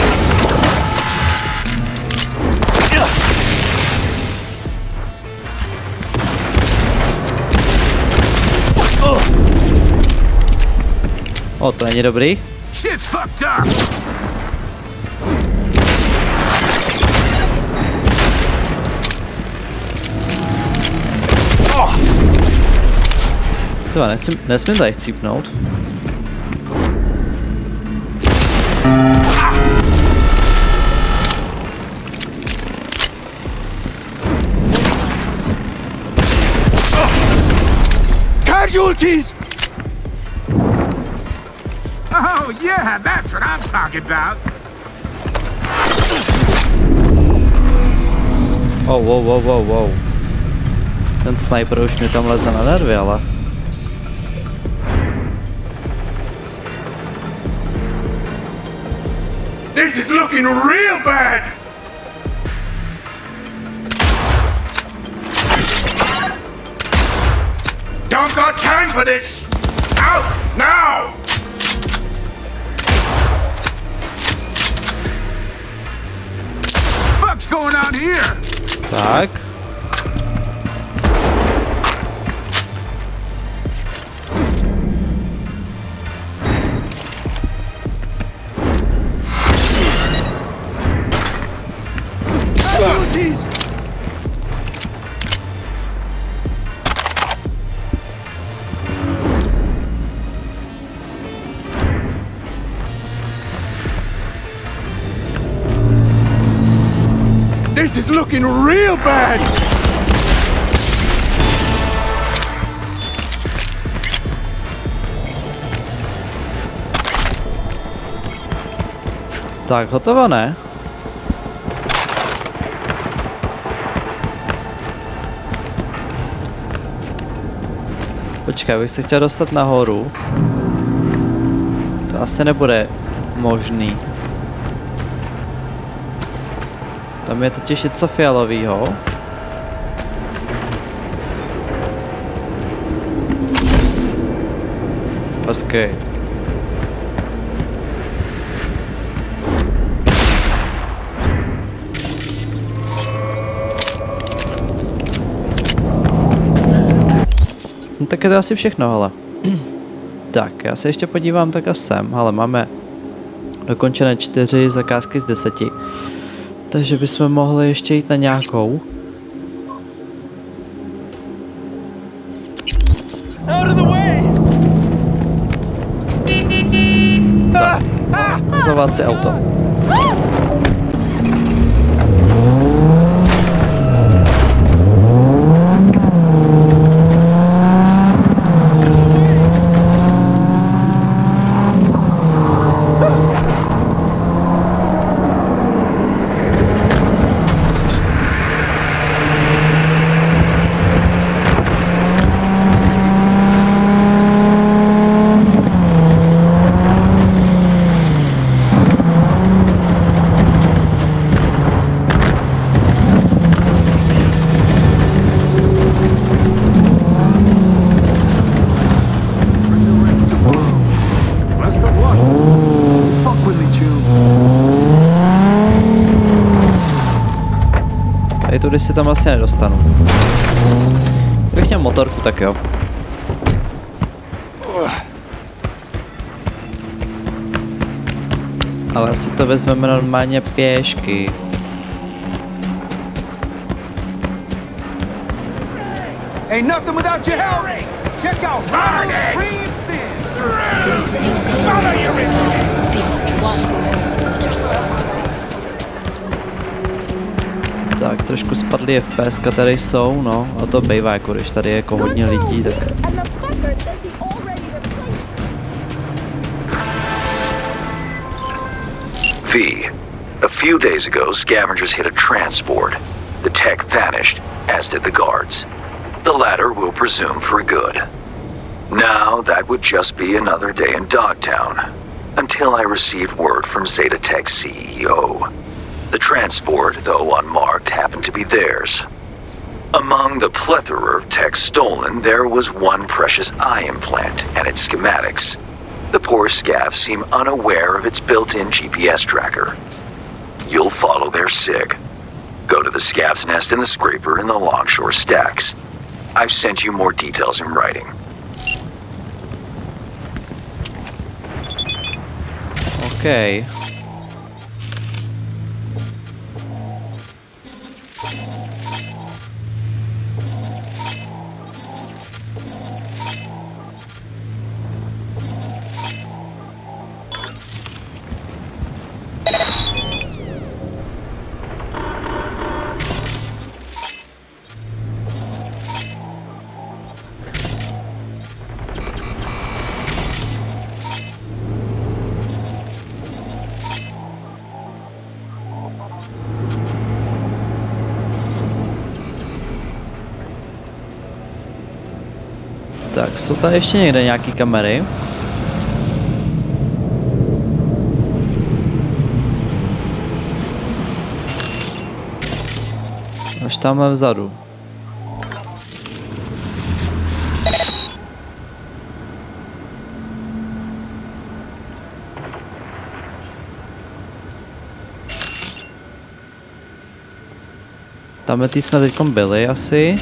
O, to není dobrý. Shit's fucked up. Oh. Tyva, nechci, nesmím tady chcípnout. Casualties! Oh, yeah, that's what I'm talking about. Oh, wow, wow, wow, wow. Ten sniper už mě tam leze na nervy, ale... This is looking real bad! Don't got time for this! Out now! What's going on here? Tak. This is looking real bad! Tak, hotovo, ne? Počkej, bych se chtěl dostat nahoru. To asi nebude možný. Tam je totiž něco fialovýho. Počkej. No tak je to asi všechno, hele. Tak, já se ještě podívám tak a sem, ale máme dokončené čtyři zakázky z deseti. Takže bychom mohli ještě jít na nějakou. Out of the way! Tak, zavolat si auto. Tudy si tam asi nedostanu. Kdybych měl motorku, tak jo. Ale asi to vezmeme normálně pěšky. Ain't nothing without your help. Check out Ronald Reeves then. Follow your Tak, trošku spadly F P S ka tady jsou, no, a to bývá, jako když tady je jako hodně lidí, tak... V, a few days ago, scavengers hit a transport. The tech vanished, as did the guards. The latter we'll presume for good. Now, that would just be another day in Dogtown, until I received word from Zeta Tech's C E O. The transport, though unmarked, happened to be theirs. Among the plethora of tech stolen, there was one precious eye implant and its schematics. The poor scavs seem unaware of its built-in G P S tracker. You'll follow their sig. Go to the scav's nest in the scraper in the Longshore Stacks. I've sent you more details in writing. Okay. Tak, jsou tady ještě někde nějaký kamery. Až tamhle vzadu. Tamhle tý jsme teďkom byli asi.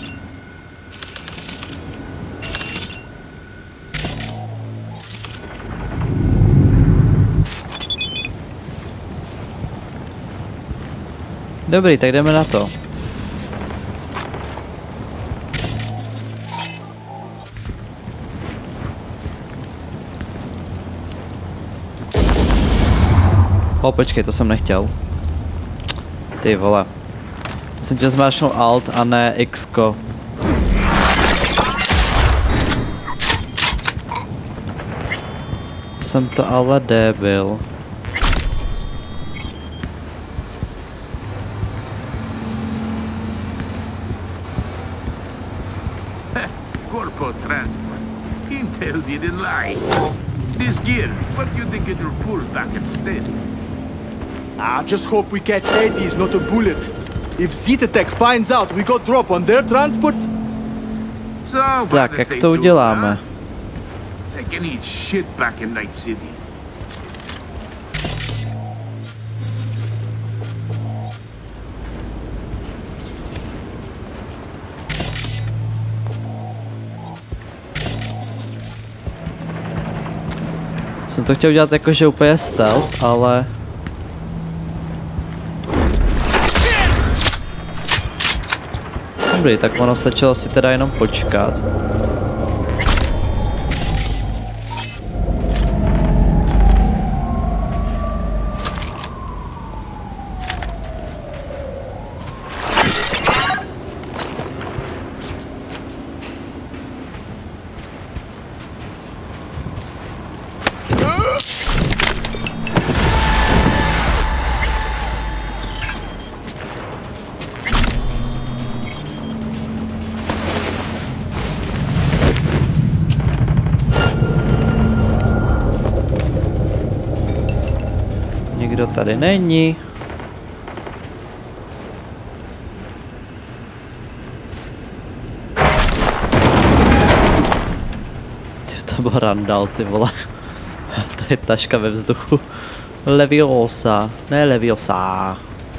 Dobrý, tak jdeme na to. O, počkej, to jsem nechtěl. Ty vole. Jsem chtěl zmáčknout Alt a ne X ko. Jsem to ale debil. Transport. Intel didn't lie. This gear, what do you think it'll pull back at the stadium? I just hope we catch Eddie's, not a bullet. If Zeta Tech finds out we got drop on their transport... So, tak, jak to uděláme? They can eat shit back in Night City. Jsem to chtěl udělat jakože úplně stealth, ale... Dobrý, tak ono stačilo si teda jenom počkat. nikdo tady není. Ty to byl Randall, ty vole. To je taška ve vzduchu. Leviosa, ne Leviosa.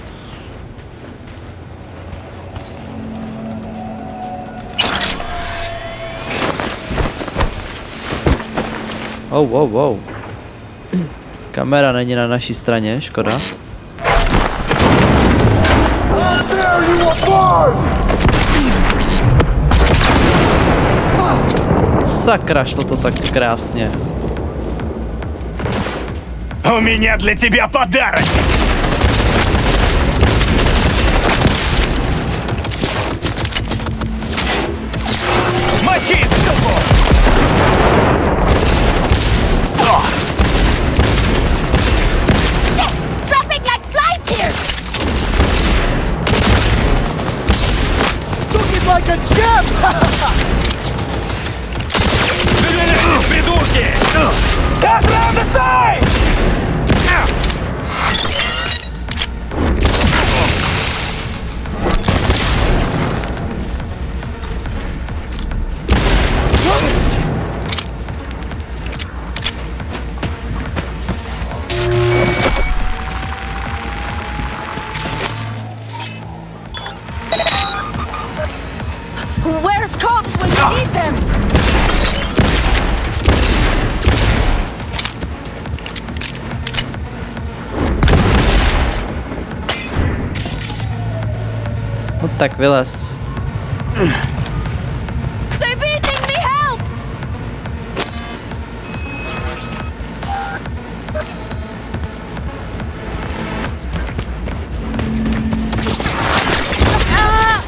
Oh, wow, wow. Kamera není na naší straně, škoda. Sakra, šlo to tak krásně. У меня для тебя подарок! Мочи, суку! Dropping like flies here! Took it like a gem! Придурки! Got round the side! Where's cops when you need them? No tak vylez. They're beating me, help! Ah!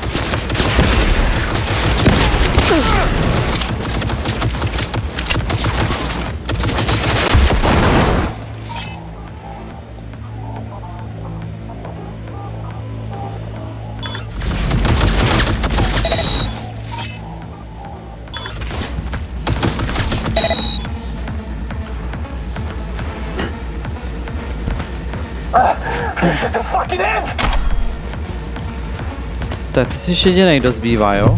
Tak ty jsi jedinej, kdo zbývá, jo?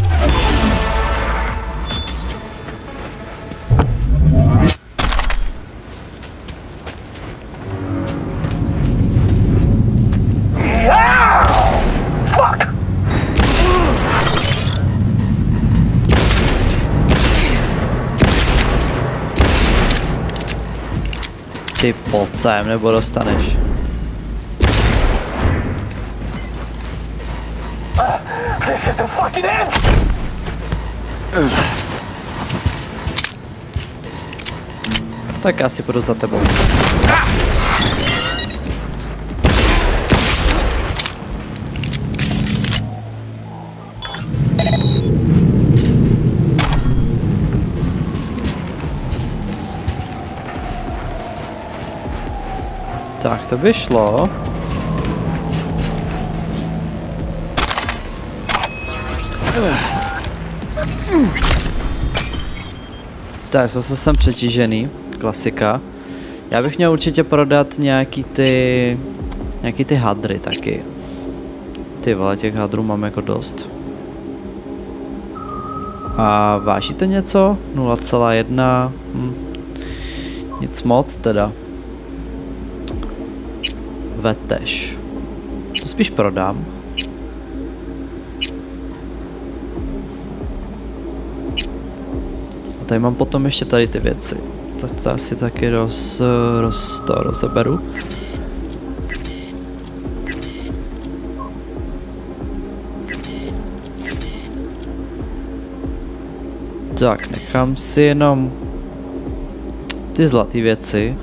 Ty pojď sem, nebo dostaneš. This is the fucking end! Tak já si půjdu za tebou. Tak to by šlo. Tak zase jsem přetížený, klasika. Já bych měl určitě prodat nějaký ty, nějaký ty hadry taky. Ty vole, těch hadrů mám jako dost. A váží to něco? nula celá jedna. Hm. Nic moc teda. Veteš. To spíš prodám. A tady mám potom ještě tady ty věci. To, to asi taky roz, roz, to rozeberu. Tak, nechám si jenom ty zlaté věci.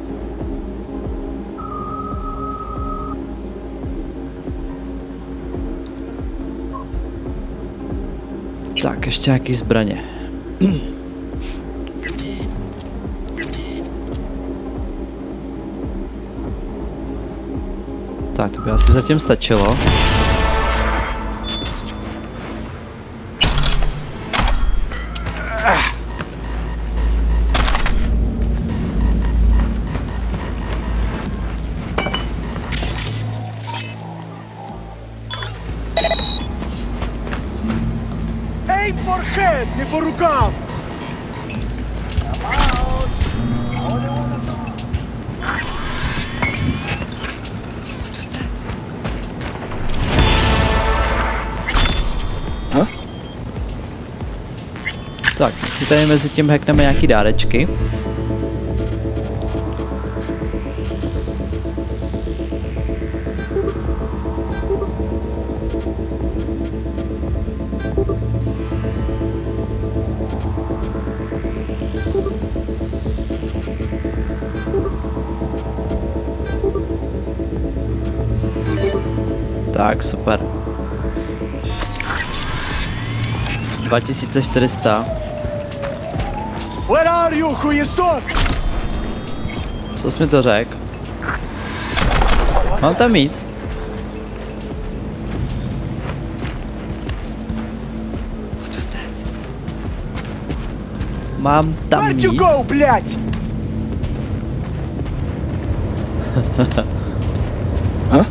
Tak, ještě nějaký zbraně. Tak, to by asi zatím stačilo. Aim for head, не for рукав! Tak, si tady mezi tím hackneme nějaký dárečky. Tak, super. dva tisíce čtyři sta. Where are you, Хуесос? Co jsi mi to řekl? Mám tam mít? Mám tam Where'd mít? you go, блядь? Huh?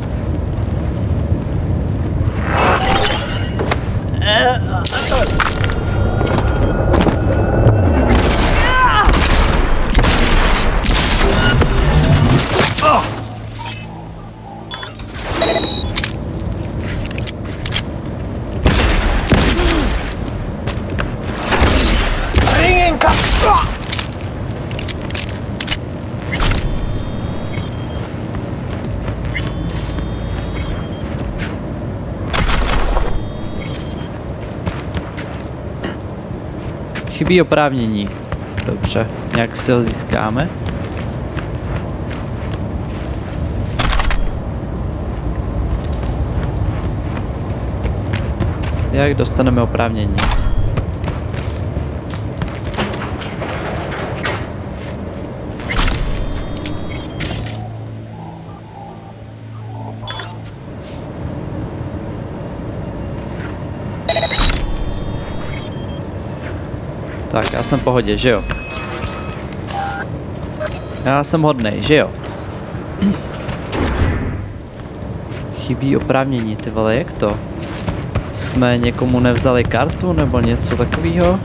Chybí oprávnění. Dobře, nějak si ho získáme. Jak dostaneme oprávnění? Tak, já jsem v pohodě, že jo? Já jsem hodnej, že jo? Chybí oprávnění, ty vole, jak to? Jsme někomu nevzali kartu nebo něco takového?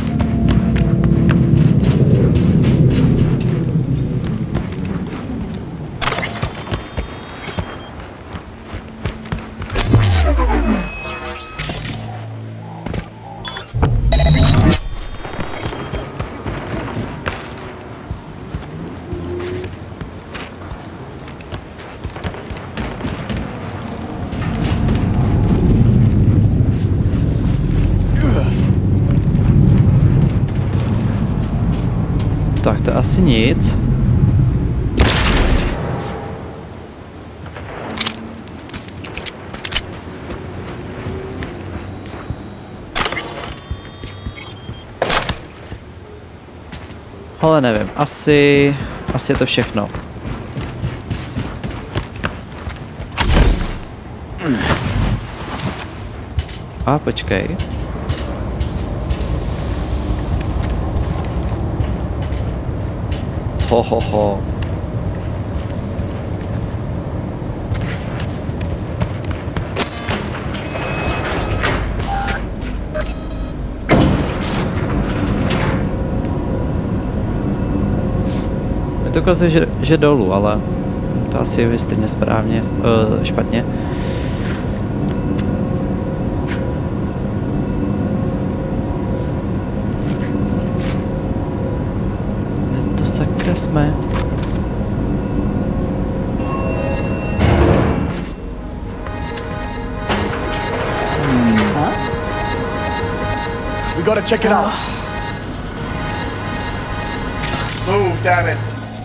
Tak to asi nic. Ale nevím, asi, asi je to všechno. A počkej. Ho, ho, ho. Je to ukazuje, že, že dolů, ale to asi je stejně správně, uh, špatně. Sakra jsme. Hmm. Huh? We gotta check it out. Move, damn it.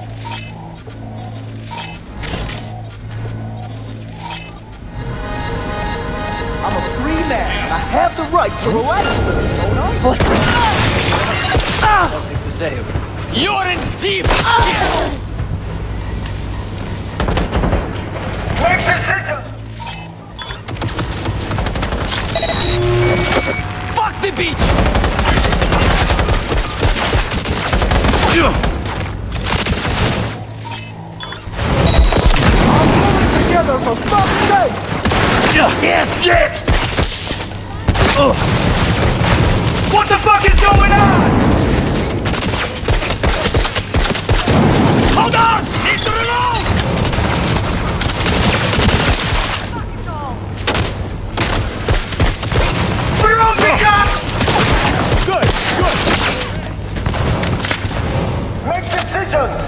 I'm a free man, and I have the right to relax. What? Ah! You're in deep! Fuck the beach! Together for fuck's sake! Yes, yes! Oh. Hold on! Need to reload! Good, good. Make decisions.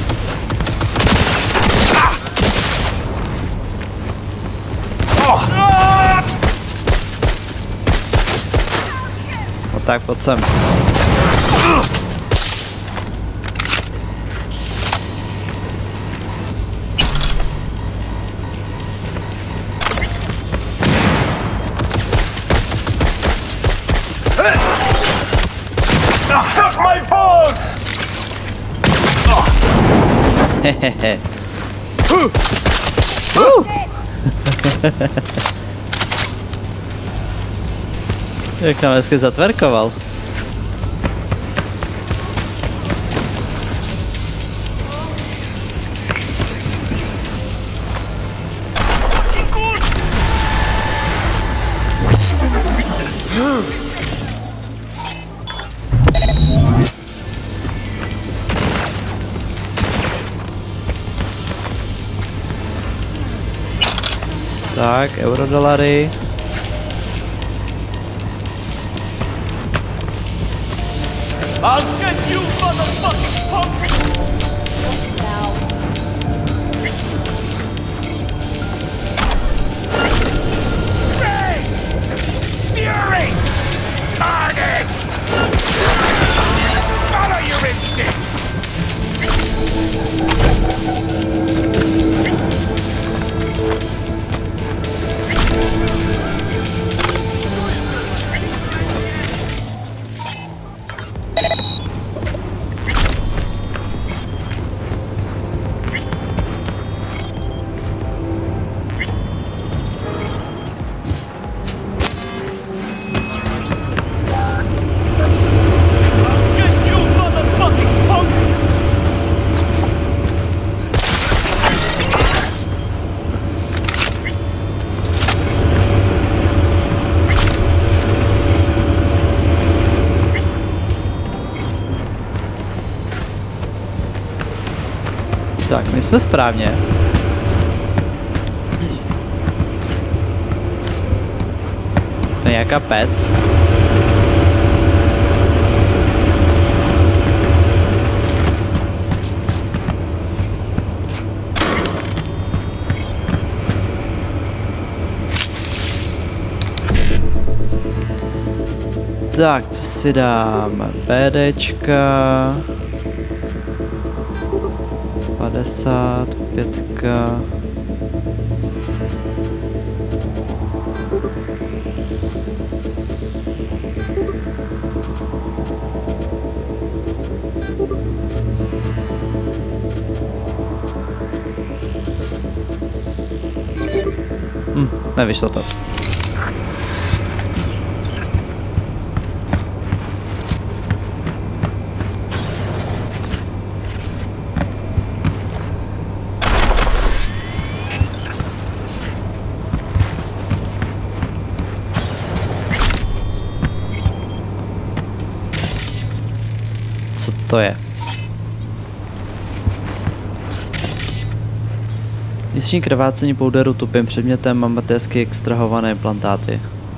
No tak, pojď sem. Suck my balls! Hehehe. Jak nám hezky zatverkoval. Tak, eurodolary. I'll get you, motherfucking punk! Ray! Fury! Carnage! Follow your instinct! Tak, my jsme správně. To je nějaká pec. Tak, co si dáme? BDčka. padesát, pětka. Hm, nevyšlo to. Co to je? Vnitřní krvácení pouderu tupým předmětem amatérsky extrahované implantáty.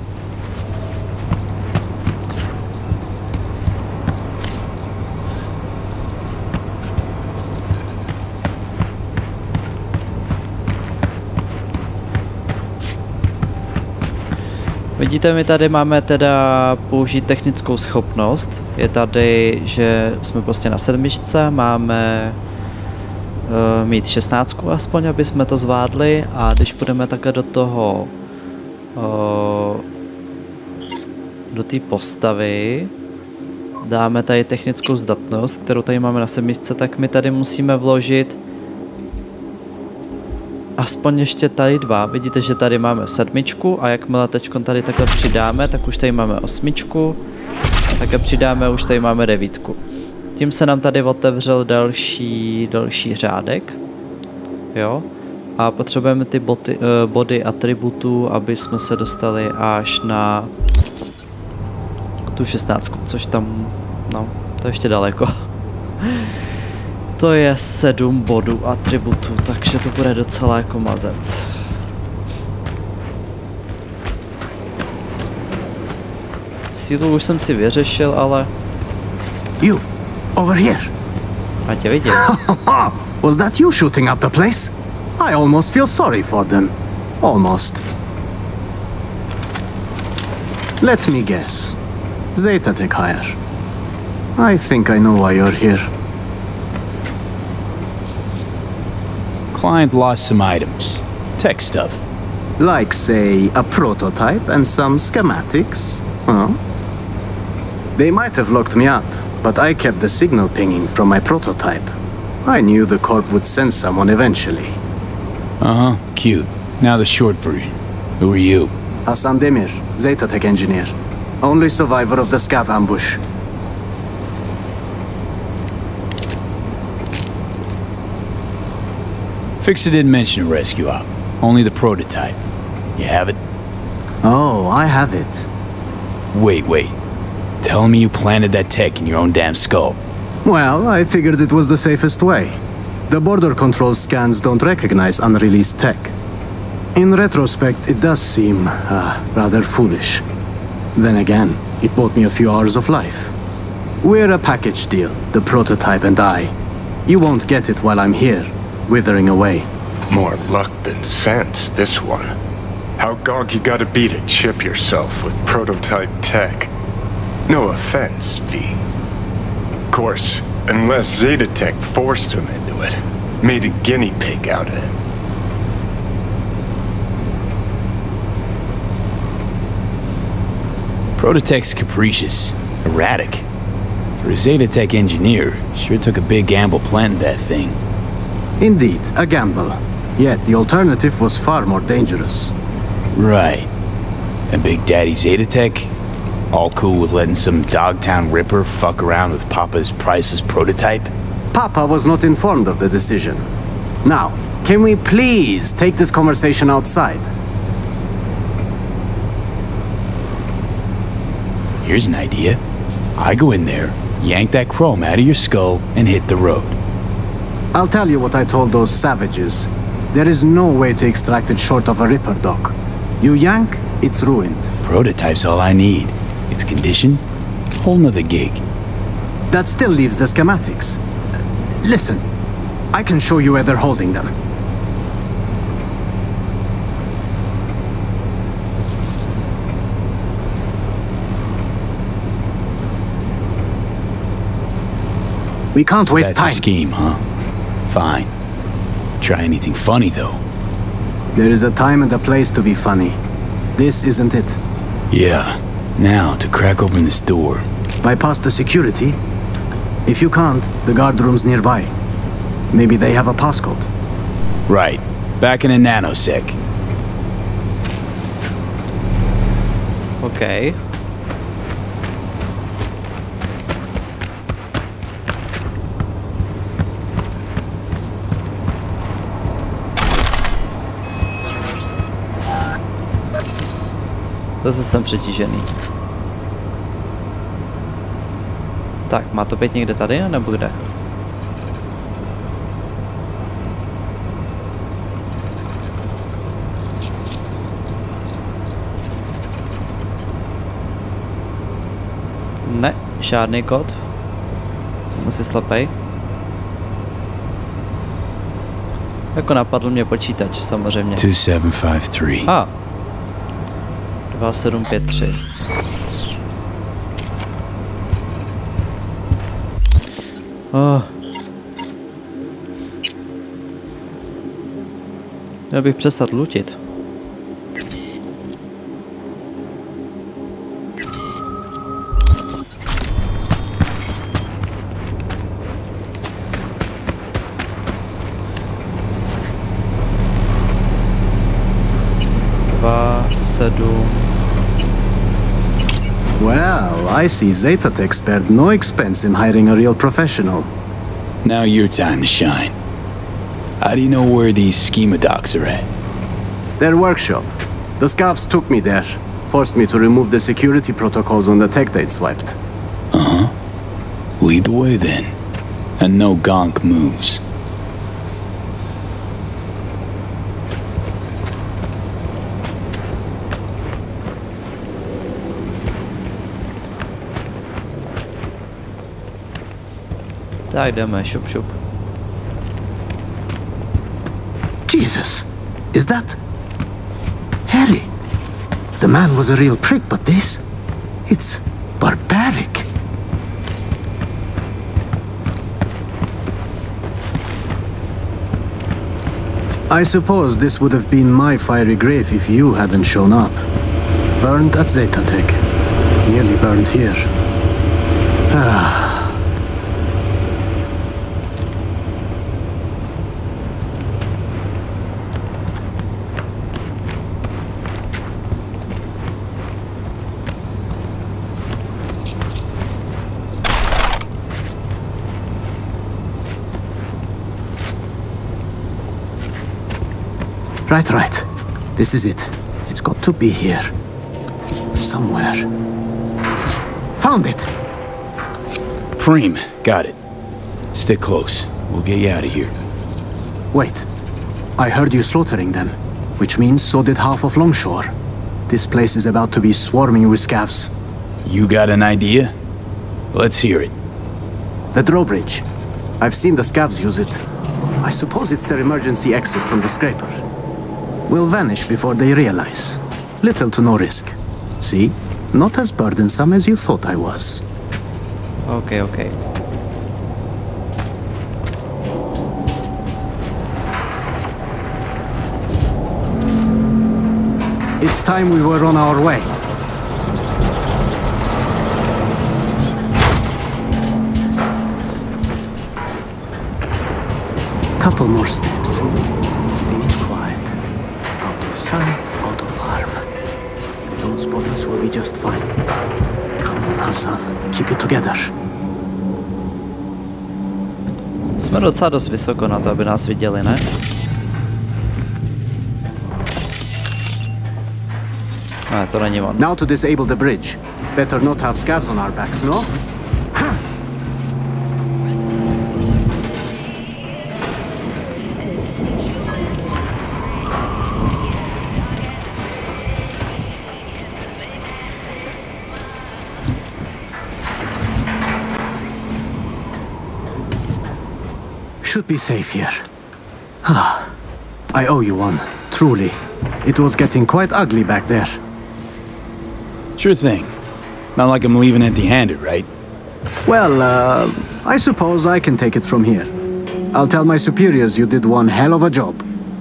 Vidíte, my tady máme teda použít technickou schopnost. Je tady, že jsme prostě na sedmičce, máme uh, mít šestnáctku aspoň, aby jsme to zvládli, a když půjdeme takhle do toho uh, do té postavy, dáme tady technickou zdatnost, kterou tady máme na sedmičce, tak my tady musíme vložit aspoň ještě tady dva. Vidíte, že tady máme sedmičku a jakmile teď tady takhle přidáme, tak už tady máme osmičku a také přidáme, už tady máme devítku. Tím se nám tady otevřel další, další řádek. Jo. A potřebujeme ty boty, uh, body atributů, aby jsme se dostali až na tu šestnáctku, což tam, no, to je ještě daleko. To je sedm bodů atributů, takže to bude docela jako mazec. Sílu už jsem si vyřešil, ale... You, over here. A tě vidím. Was that you shooting up the place? I almost feel sorry for them. Almost. Let me guess. Zetatech hire. I think I know why you're here. Client lost some items. Tech stuff. Like, say, a prototype and some schematics, huh? They might have locked me up, but I kept the signal pinging from my prototype. I knew the Corp would send someone eventually. Uh-huh, cute. Now the short version. Who are you? Hassan Demir, Zetatech engineer. Only survivor of the Scav ambush. Fixer didn't mention a rescue op. Only the prototype. You have it? Oh, I have it. Wait, wait. Tell me you planted that tech in your own damn skull. Well, I figured it was the safest way. The border control scans don't recognize unreleased tech. In retrospect, it does seem uh, rather foolish. Then again, it bought me a few hours of life. We're a package deal, the prototype and I. You won't get it while I'm here, withering away. More luck than sense, this one. How gog you gotta be to chip yourself with prototype tech? No offense, V. Of course, unless Zetatech forced him into it. Made a guinea pig out of him. Prototech's capricious, erratic. For a Zetatech engineer, sure took a big gamble planting that thing. Indeed, a gamble. Yet the alternative was far more dangerous. Right. And Big Daddy Zetatech? All cool with letting some Dogtown Ripper fuck around with Papa's priceless prototype? Papa was not informed of the decision. Now, can we please take this conversation outside? Here's an idea. I go in there, yank that chrome out of your skull, and hit the road. I'll tell you what I told those savages. There is no way to extract it short of a Ripper, Doc. You yank, it's ruined. Prototype's all I need. Its condition, whole nother gig. That still leaves the schematics. Listen, I can show you where they're holding them. We can't waste That's time. That's your scheme, huh? Fine. Try anything funny, though. There is a time and a place to be funny. This isn't it. Yeah. Now, to crack open this door. Bypass the security? If you can't, the guard room's nearby. Maybe they have a passcode. Right. Back in a nanosec. Okay. Zase jsem přetížený. Tak, má to být někde tady, nebo kde? Ne, žádný kód. Jsem asi slepej. Jako napadl mě počítač, samozřejmě. two seven five three. A. dva sedm pět tři. Oh. Měl bych přestat lutit. Dva sedm. Well, I see Zetatech spared no expense in hiring a real professional. Now your time to shine. How do you know where these schema docs are at? Their workshop. The Scavs took me there, forced me to remove the security protocols on the tech they'd swiped. Uh-huh. Lead the way then. And no gonk moves. Tak jdeme, šup šup. Jesus, is that Harry? The man was a real prick, but this, it's barbaric. I suppose this would have been my fiery grave if you hadn't shown up. Burned at Zetatech. Nearly burned here. Ah. Right, right. This is it. It's got to be here. Somewhere. Found it! Preem, got it. Stick close. We'll get you out of here. Wait. I heard you slaughtering them, which means so did half of Longshore. This place is about to be swarming with scavs. You got an idea? Let's hear it. The drawbridge. I've seen the scavs use it. I suppose it's their emergency exit from the scraper. Will vanish before they realize. Little to no risk. See? Not as burdensome as you thought I was. Okay, okay. It's time we were on our way. Couple more steps. Keeping it quiet. Out of sight, out of harm. They don't spot us, we'll be just fine. Come on, Hassan. Keep it together. Jsme docela dost vysoko na to, aby nás viděli, ne? Ne, to není on. Now to disable the bridge. Better not have scavs on our backs, no? Should be safe here. Ah, I owe you one, truly. It was getting quite ugly back there. Sure thing. Not like I'm leaving empty-handed, right? Well, uh, I suppose I can take it from here. I'll tell my superiors you did one hell of a job.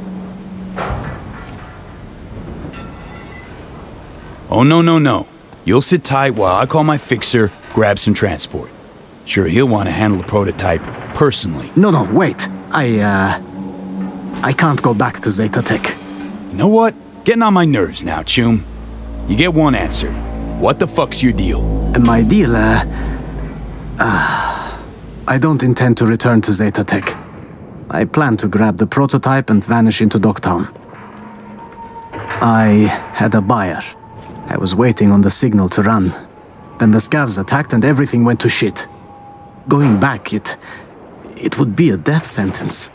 Oh, no, no, no. You'll sit tight while I call my fixer, grab some transport. Sure, he'll want to handle the prototype personally. No, no, wait. I, uh... I can't go back to Zetatech. You know what? Getting on my nerves now, Chum. You get one answer. What the fuck's your deal? My deal, uh... uh I don't intend to return to Zetatech. I plan to grab the prototype and vanish into Dogtown. I had a buyer. I was waiting on the signal to run. Then the scavs attacked and everything went to shit. Going back, it... it would be a death sentence.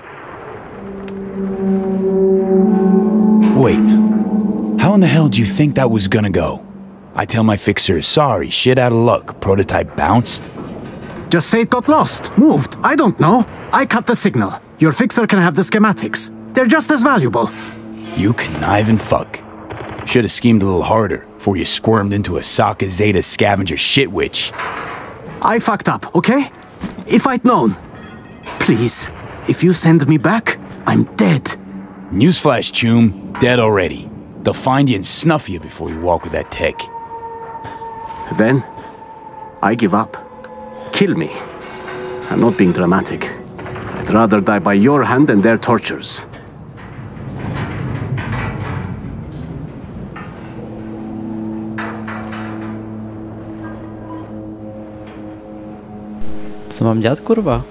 Wait. How in the hell do you think that was gonna go? I tell my fixer, sorry, shit out of luck, prototype bounced? Just say it got lost, moved, I don't know. I cut the signal. Your fixer can have the schematics. They're just as valuable. You conniving fuck. Should have schemed a little harder before you squirmed into a Sokka Zeta scavenger shit witch. I fucked up, okay? If I'd known. Please, if you send me back, I'm dead. Newsflash, Chum. Dead already. They'll find you and snuff you before you walk with that tech. Then, I give up. Kill me. I'm not being dramatic. I'd rather die by your hand than their tortures. Co mám dělat, kurva?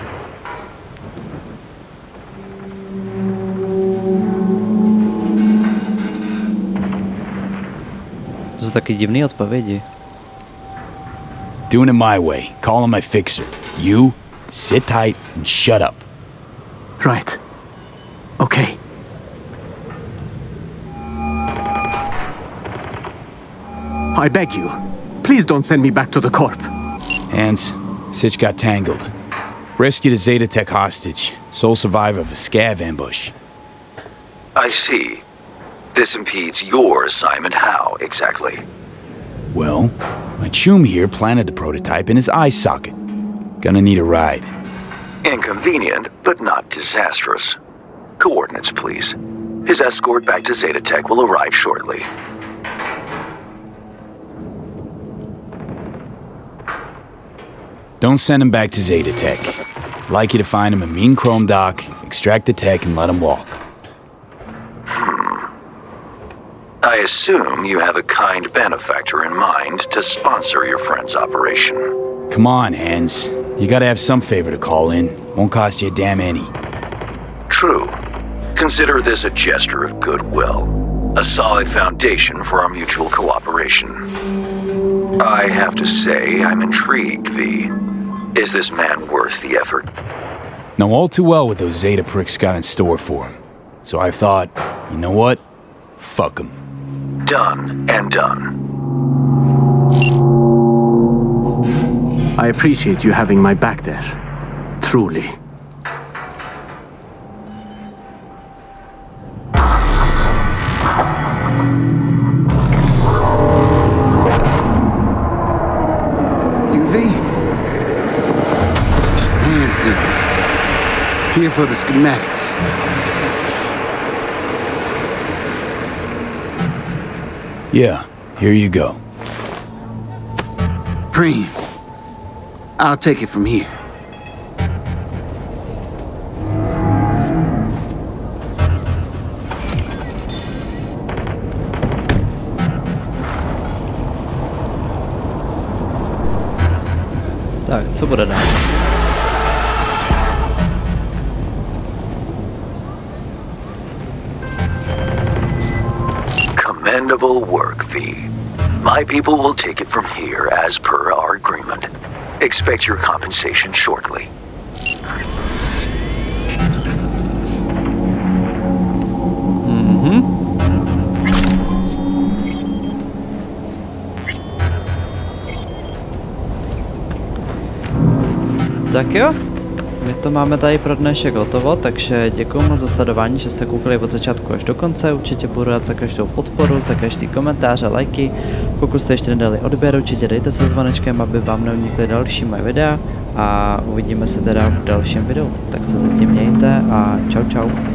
To jsou taky divný odpovědi. Doing it my way. Calling my fixer. You, Sit tight and shut up. Right. Okay. I beg you, please don't send me back to the Corp. Hans, Sitch got tangled. Rescued a Zeta Tech hostage, sole survivor of a scav ambush. I see. This impedes your assignment. How, exactly? Well, my chum here planted the prototype in his eye socket. Gonna need a ride. Inconvenient, but not disastrous. Coordinates, please. His escort back to Zeta Tech will arrive shortly. Don't send him back to Zeta Tech. I'd like you to find him a mean chrome dock, extract the tech, and let him walk. Hmm. I assume you have a kind benefactor in mind to sponsor your friend's operation. Come on, Hans. You gotta have some favor to call in. Won't cost you a damn any. True. Consider this a gesture of goodwill. A solid foundation for our mutual cooperation. I have to say, I'm intrigued, V. Is this man worth the effort? Know all too well what those Zeta pricks got in store for him. So I thought, you know what? Fuck him. Done and done. I appreciate you having my back there. Truly. Here for the schematics. Yeah, here you go. Preem, I'll take it from here. Tak, co bude dál? Commendable work, V. My people will take it from here as per our agreement. Expect your compensation shortly. Mhm. Tak jo, my to máme tady pro dnešek hotovo, takže děkuji moc za sledování, že jste koukali od začátku až do konce, určitě budu rád za každou podporu, za každý komentář a lajky, pokud jste ještě nedali odběr, určitě dejte se zvonečkem, aby vám neunikly další moje videa a uvidíme se teda v dalším videu, tak se zatím mějte a čau čau.